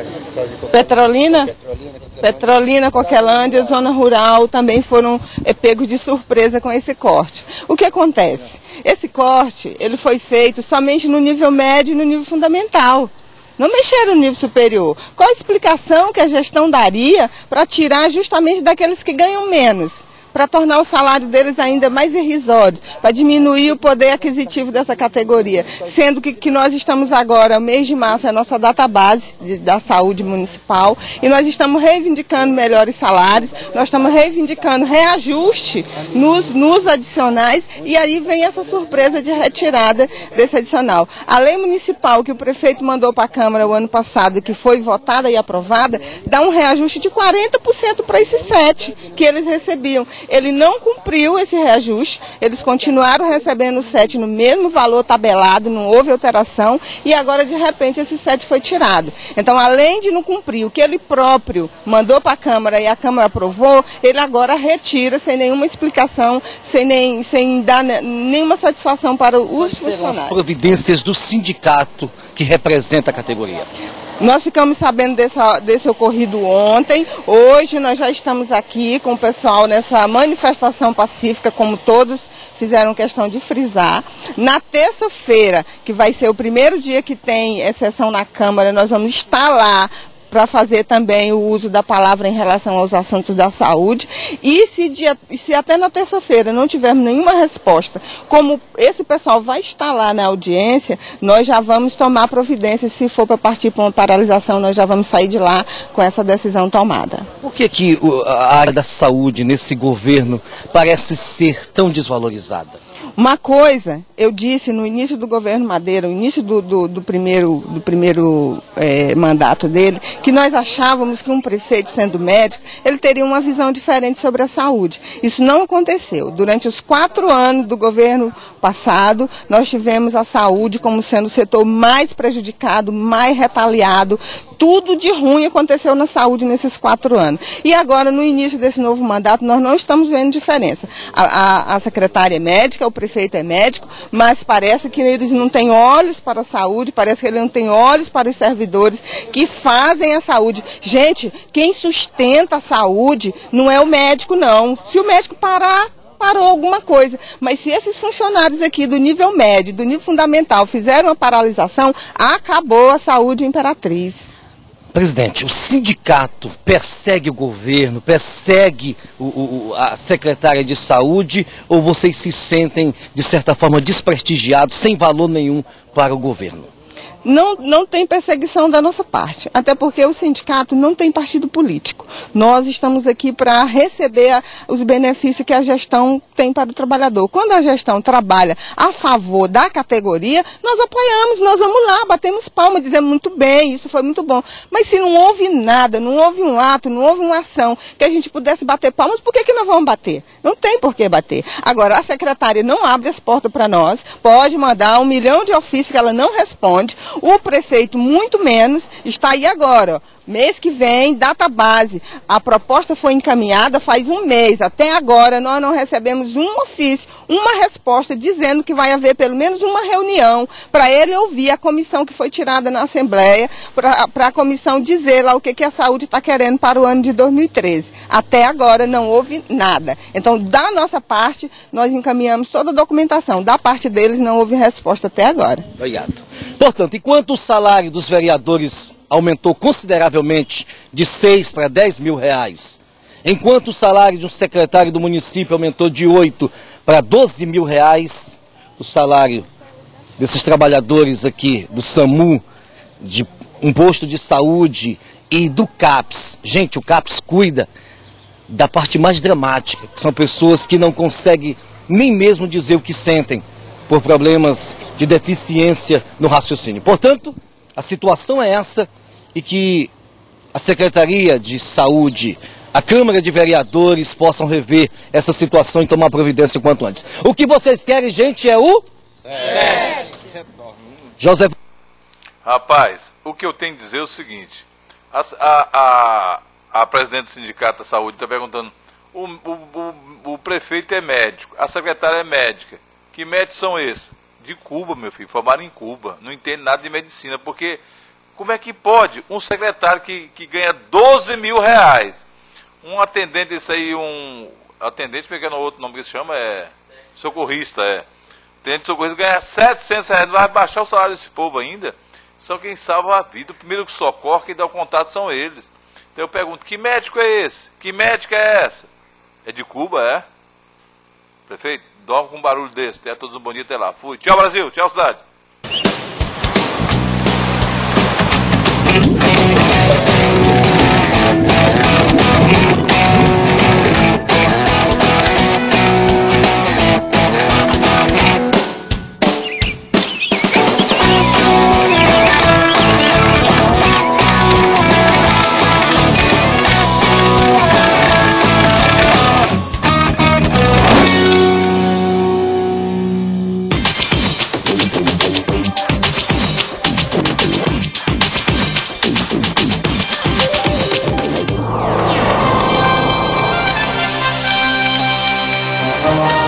Petrolina? Petrolina, Coquelândia, zona rural, também foram é, pegos de surpresa com esse corte. O que acontece? Esse corte, ele foi feito somente no nível médio e no nível fundamental. Não mexeram no nível superior. Qual a explicação que a gestão daria para tirar justamente daqueles que ganham menos? Para tornar o salário deles ainda mais irrisório, para diminuir o poder aquisitivo dessa categoria. Sendo que, que nós estamos agora, mês de março, é a nossa database de, da saúde municipal, e nós estamos reivindicando melhores salários, nós estamos reivindicando reajuste nos, nos adicionais, e aí vem essa surpresa de retirada desse adicional. A lei municipal que o prefeito mandou para a Câmara o ano passado, que foi votada e aprovada, dá um reajuste de quarenta por cento para esses sete que eles recebiam. Ele não cumpriu esse reajuste, eles continuaram recebendo o sete no mesmo valor tabelado, não houve alteração, e agora de repente esse sete foi tirado. Então, além de não cumprir o que ele próprio mandou para a Câmara e a Câmara aprovou, ele agora retira sem nenhuma explicação, sem, nem, sem dar nenhuma satisfação para os funcionários. As providências do sindicato que representa a categoria. Nós ficamos sabendo dessa, desse ocorrido ontem. Hoje nós já estamos aqui com o pessoal nessa manifestação pacífica, como todos fizeram questão de frisar. Na terça-feira, que vai ser o primeiro dia que tem sessão na Câmara, nós vamos estar lá para fazer também o uso da palavra em relação aos assuntos da saúde. E se, dia, se até na terça-feira não tivermos nenhuma resposta, como esse pessoal vai estar lá na audiência, nós já vamos tomar providência. Se for para partir para uma paralisação, nós já vamos sair de lá com essa decisão tomada. Por que que a área da saúde nesse governo parece ser tão desvalorizada? Uma coisa, eu disse no início do governo Madeira, no início do, do, do primeiro, do primeiro é, mandato dele, que nós achávamos que um prefeito, sendo médico, ele teria uma visão diferente sobre a saúde. Isso não aconteceu. Durante os quatro anos do governo passado, nós tivemos a saúde como sendo o setor mais prejudicado, mais retaliado. Tudo de ruim aconteceu na saúde nesses quatro anos. E agora, no início desse novo mandato, nós não estamos vendo diferença. A, a, a secretária é médica, o prefeito é médico, mas parece que eles não têm olhos para a saúde, parece que eles não têm olhos para os servidores que fazem a saúde. Gente, quem sustenta a saúde não é o médico, não. Se o médico parar, parou alguma coisa. Mas se esses funcionários aqui do nível médio, do nível fundamental, fizeram a paralisação, acabou a saúde Imperatriz. Presidente, o sindicato persegue o governo, persegue o, o, a secretária de saúde, ou vocês se sentem, de certa forma, desprestigiados, sem valor nenhum para o governo? Não, não tem perseguição da nossa parte, até porque o sindicato não tem partido político. Nós estamos aqui para receber a, os benefícios que a gestão tem para o trabalhador. Quando a gestão trabalha a favor da categoria, nós apoiamos, nós vamos lá, batemos palmas, dizemos muito bem, isso foi muito bom. Mas se não houve nada, não houve um ato, não houve uma ação que a gente pudesse bater palmas, por que que nós vamos bater? Não tem por que bater. Agora, a secretária não abre as portas para nós, pode mandar um milhão de ofícios que ela não responde. O prefeito, muito menos, está aí agora, ó, Mês que vem, data base. A proposta foi encaminhada faz um mês. Até agora nós não recebemos um ofício, uma resposta dizendo que vai haver pelo menos uma reunião para ele ouvir a comissão que foi tirada na Assembleia, para a comissão dizer lá o que, que a saúde está querendo para o ano de dois mil e treze. Até agora não houve nada. Então, da nossa parte, nós encaminhamos toda a documentação. Da parte deles não houve resposta até agora. Obrigado. Portanto, enquanto o salário dos vereadores aumentou consideravelmente de seis para dez mil reais, enquanto o salário de um secretário do município aumentou de oito para doze mil reais, o salário desses trabalhadores aqui do SAMU, de um posto de saúde e do CAPS. Gente, o CAPS cuida da parte mais dramática, que são pessoas que não conseguem nem mesmo dizer o que sentem por problemas de deficiência no raciocínio. Portanto, a situação é essa e que a Secretaria de Saúde, a Câmara de Vereadores possam rever essa situação e tomar providência o quanto antes. O que vocês querem, gente, é o... Sete. José... Rapaz, o que eu tenho que dizer é o seguinte, a, a, a, a presidente do Sindicato da Saúde está perguntando, o, o, o, o prefeito é médico, a secretária é médica, que médicos são esses? De Cuba, meu filho, formaram em Cuba, não entende nada de medicina, porque como é que pode um secretário que, que ganha doze mil reais, um atendente, isso aí, um atendente, pegando outro nome que se chama, é socorrista, é, atendente de socorrista ganha setecentos reais, não vai baixar o salário desse povo ainda? Só quem salva a vida, o primeiro que socorre, quem dá o contato são eles. Então eu pergunto, que médico é esse? Que médica é essa? É de Cuba, é? Prefeito, dorme com um barulho desse, tenha todos um bom dia, até lá. Fui, tchau Brasil, tchau cidade. Bye.